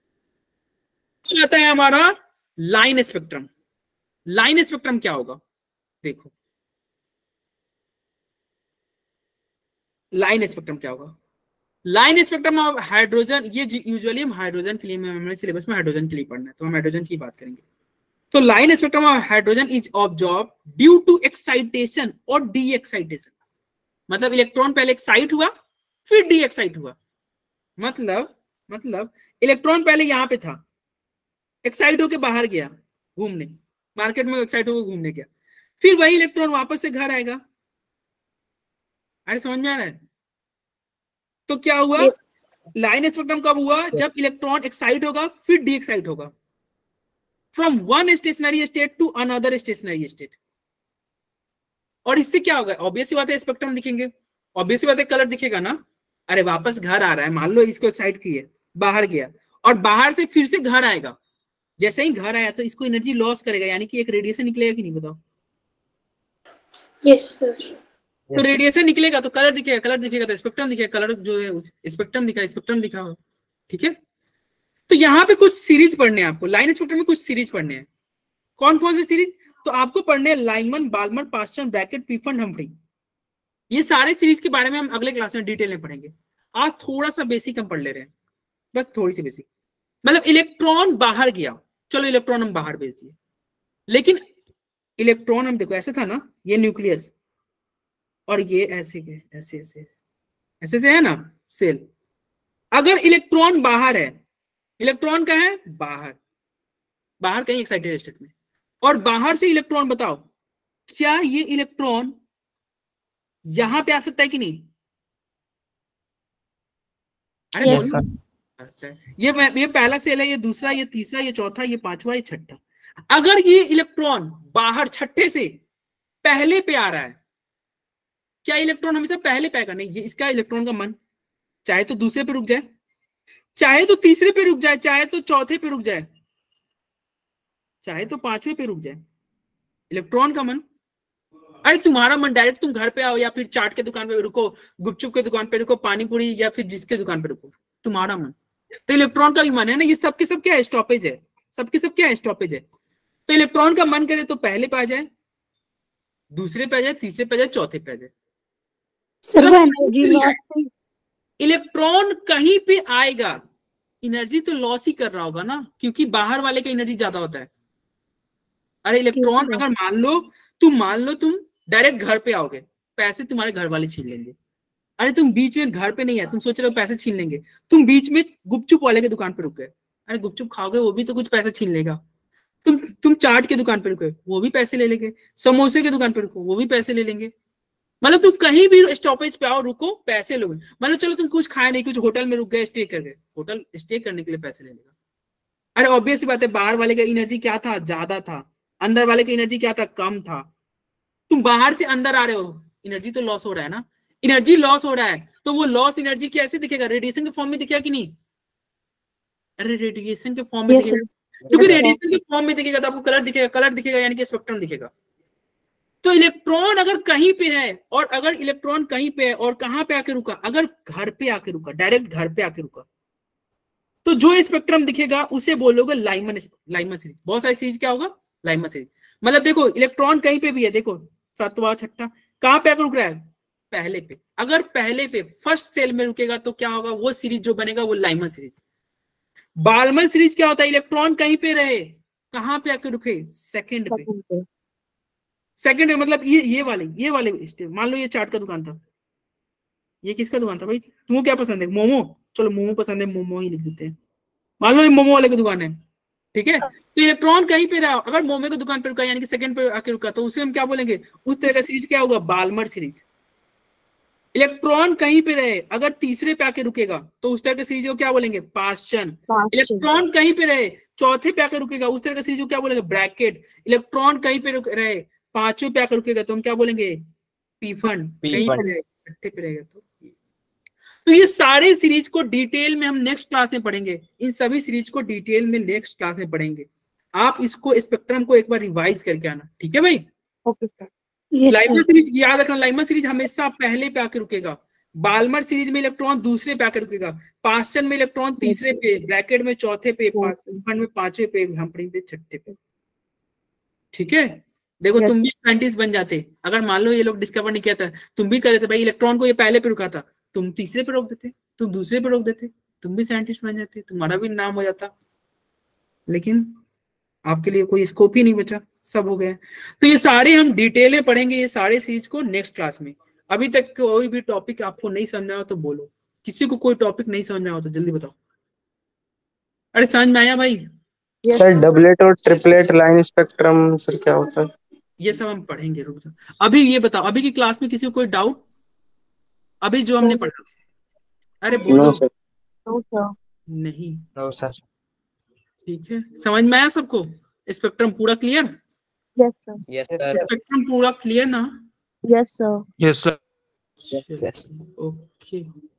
में। आता है हमारा लाइन स्पेक्ट्रम। लाइन स्पेक्ट्रम क्या होगा, देखो लाइन स्पेक्ट्रम क्या होगा। लाइन स्पेक्ट्रम ऑफ हाइड्रोजन, ये यूजुअली हम हाइड्रोजन के लिए, हमारे सिलेबस में हाइड्रोजन के लिए पढ़ना है तो हम हाइड्रोजन की बात करेंगे। तो line spectrum of hydrogen is absorb due to excitation और डी एक्साइटेशन। मतलब इलेक्ट्रॉन पहले एक्साइट हुआ फिर डी एक्साइट हुआ, मतलब मतलब इलेक्ट्रॉन पहले यहां पे था, एक्साइट होके बाहर गया घूमने, मार्केट में एक्साइट होकर घूमने गया, फिर वही इलेक्ट्रॉन वापस से घर आएगा। अरे समझ में आ रहा है। तो क्या हुआ, लाइन स्पेक्ट्रम कब हुआ, जब इलेक्ट्रॉन एक्साइट होगा फिर डी एक्साइट होगा, from one stationary state to another stationary state. और इससे क्या होगा, ऑब्वियस बात है स्पेक्ट्रम दिखेंगे, ऑब्वियस बात है कलर दिखेगा ना। अरे वापस घर आ रहा है, मान लो इसको एक्साइट किए, बाहर गया और बाहर से फिर से घर आएगा, जैसे ही घर आया तो इसको एनर्जी लॉस करेगा, यानी कि एक रेडिएशन निकलेगा कि नहीं, बताओ? Yes sir. तो रेडिएशन निकलेगा तो कलर दिखेगा, कलर दिखेगा तो स्पेक्ट्रम दिखेगा, कलर जो है स्पेक्ट्रम दिखा, स्पेक्ट्रम दिखा होगा, ठीक है। तो यहाँ पे कुछ सीरीज पढ़ने हैं आपको, लाइन स्पेक्ट्रम में कुछ सीरीज पढ़ने हैं। कौन कौन सी सीरीज? तो आपको पढ़ने हैं Lyman, Balmer, Paschen, Brackett, Pfund, Humphrey. ये सारे सीरीज के बारे में हम अगले क्लास में डिटेल में पढ़ेंगे। आज थोड़ा सा बेसिक हम पढ़ ले रहे हैं, बस थोड़ी सी बेसिक। मतलब इलेक्ट्रॉन बाहर गया, चलो इलेक्ट्रॉन हम बाहर भेज दिए, लेकिन इलेक्ट्रॉन हम देखो ऐसे था ना, ये न्यूक्लियस और ये ऐसे के ऐसे ऐसे ऐसे से है ना सेल। अगर इलेक्ट्रॉन बाहर है, इलेक्ट्रॉन कहाँ है? बाहर, बाहर कहीं एक्साइटेड स्टेट में, और बाहर से इलेक्ट्रॉन, बताओ क्या ये इलेक्ट्रॉन यहां पे आ सकता है कि नहीं? अरे Yes, बोलो। ये ये पहला सेल है, ये दूसरा, ये तीसरा, ये चौथा, ये पांचवा, ये छठा। अगर ये इलेक्ट्रॉन बाहर छठे से पहले पे आ रहा है, क्या इलेक्ट्रॉन हमेशा पहले पे आएगा? नहीं, ये इसका इलेक्ट्रॉन का मन चाहे तो दूसरे पे रुक जाए, चाहे तो तीसरे पे रुक जाए, चाहे तो चौथे पे रुक जाए, चाहे तो पांचवे पे रुक जाए, इलेक्ट्रॉन का मन। अरे तुम्हारा मन डायरेक्ट तुम घर पे आओ या फिर चाट के दुकान पे रुको, गुपचुप के दुकान पे रुको, पानी पूरी या फिर जिसके दुकान पे रुको, तुम्हारा मन। तो इलेक्ट्रॉन का भी मन है ना, ये सबके सब क्या है? स्टॉपेज है, सबके सब क्या है? स्टॉपेज है। तो इलेक्ट्रॉन का मन करे तो पहले पे आ जाए, दूसरे पे आ जाए, तीसरे पे आ जाए, चौथे पे आ जाए। इलेक्ट्रॉन कहीं पे आएगा, एनर्जी तो लॉस ही कर रहा होगा ना, क्योंकि बाहर वाले का एनर्जी ज्यादा होता है। अरे इलेक्ट्रॉन अगर मान लो तुम मान लो तुम डायरेक्ट घर पे आओगे, पैसे तुम्हारे घर वाले छीन लेंगे। अरे तुम बीच में घर पे नहीं है, तुम सोच रहे हो पैसे छीन लेंगे, तुम बीच में गुपचुप वाले के दुकान पे रुक गए, अरे गुपचुप खाओगे वो भी तो कुछ पैसे छीन लेगा। तुम तुम चाट के दुकान पे रुके, वो भी पैसे ले लेंगे। समोसे के दुकान पे रुको, वो भी पैसे ले लेंगे। मतलब तुम कहीं भी स्टॉपेज पे आओ, रुको, पैसे लोगे। मतलब चलो तुम कुछ खाए नहीं, कुछ होटल में रुक गए, स्टे कर गए, होटल स्टे करने के लिए पैसे ले लेगा। अरे ऑब्वियस सी बात है, बाहर वाले का एनर्जी क्या था? ज्यादा था। अंदर वाले का एनर्जी क्या था? कम था। तुम बाहर से अंदर आ रहे हो, एनर्जी तो लॉस हो रहा है ना। एनर्जी लॉस हो रहा है तो वो लॉस एनर्जी कैसे दिखेगा? रेडिएशन के फॉर्म में दिखेगा कि नहीं? अरे रेडिएशन के फॉर्म में दिखेगा, क्योंकि रेडिएशन के फॉर्म में दिखेगा तो आपको कलर दिखेगा, कलर दिखेगा यानी कि स्पेक्ट्रम दिखेगा। तो इलेक्ट्रॉन अगर कहीं पे है, और अगर इलेक्ट्रॉन कहीं पे है और कहां पे आके रुका, अगर घर पे आके रुका, डायरेक्ट घर पे आके रुका, तो जो स्पेक्ट्रम दिखेगा उसे बोलोगे लाइमन लाइमन सीरीज। बहुत सारी सीरीज क्या होगा? Lyman series. मतलब देखो इलेक्ट्रॉन कहीं पे भी है, देखो सातवां छठा, कहां पे आकर रुक रहा है? पहले पे। अगर पहले पे फर्स्ट सेल में रुकेगा तो क्या होगा? वो सीरीज जो बनेगा वो लाइमन सीरीज। बाल्मर सीरीज क्या होता है? इलेक्ट्रॉन कहीं पे रहे, कहां पे आकर रुके? सेकंड पे। सेकंड में मतलब ये ये वाले ये वाले मान लो ये चाट का दुकान था, ये किसका दुकान था भाई? तुमको क्या पसंद है? मोमो? चलो मोमो पसंद है, मोमो ही लिख देते हैं। मान लो ये मोमो वाले की दुकान है, ठीक है। तो इलेक्ट्रॉन कहीं पे रहा, अगर मोमो की दुकान पे रुका यानी कि सेकंड पे आके रुका, तो उसे हम क्या बोलेंगे? उस तरह का सीरीज क्या होगा? Balmer series. इलेक्ट्रॉन कहीं पे रहे, अगर तीसरे पे आके रुकेगा तो उस तरह का सीरीज को क्या बोलेंगे? पास्चन। इलेक्ट्रॉन कहीं पे रहे, चौथे पे आके रुकेगा, उस तरह का सीरीज को क्या बोलेंगे? ब्रैकेट। इलेक्ट्रॉन कहीं पे रहे, पांचवें पे आकर रुकेगा तो हम क्या बोलेंगे? पीफन। कहीं पे रहे, छठे पे रहेगा तो। तो ये सारे सीरीज को डिटेल में हम नेक्स्ट क्लास में पढ़ेंगे। इन सभी सीरीज को डिटेल में नेक्स्ट क्लास में पढ़ेंगे। आप इसको स्पेक्ट्रम को एक बार रिवाइज करके आना, ठीक है भाई? Okay sir. लाइमर सीरीज याद रखना, लाइमर सीरीज हमेशा पहले पे आके रुकेगा। बाल्मर सीरीज में इलेक्ट्रॉन दूसरे पे आके रुकेगा। पास्चन में इलेक्ट्रॉन तीसरे पे, ब्रैकेट में चौथे पे, पीफन में पांचवे पे, हम्फ्री पे छठे पे। ठीक है, देखो तुम भी साइंटिस्ट बन जाते अगर मान लो ये लोग डिस्कवर नहीं किया था। तुम भी कर देते भाई, इलेक्ट्रॉन को ये पहले पे रुका था, तुम तीसरे पे रोक देते, तुम दूसरे पे रोक देते, तुम भी साइंटिस्ट बन जाते, तुम्हारा भी नाम हो जाता। लेकिन आपके लिए कोई स्कोप ही नहीं बचा, सब हो गए। तो ये सारे हम डिटेल में पढ़ेंगे, ये सारे चीज को नेक्स्ट क्लास में। अभी तक कोई भी टॉपिक आपको नहीं समझा हो तो बोलो, किसी को कोई टॉपिक नहीं समझ में हो तो जल्दी बताओ। अरे समझ में आया भाई? सर डबलेट और ट्रिपलेट लाइन स्पेक्ट्रम सर क्या होता है? ये सब हम पढ़ेंगे, रुक जाओ। अभी ये बताओ, अभी की क्लास में किसी को कोई डाउट? अभी जो हमने पढ़ा, अरे बोलो। No sir. No sir. नहीं। No sir. ठीक है, समझ में आया सबको? स्पेक्ट्रम पूरा clear? Yes sir. Yes sir. Spectrum पूरा क्लियर ना? Yes sir. Yes sir. Okay.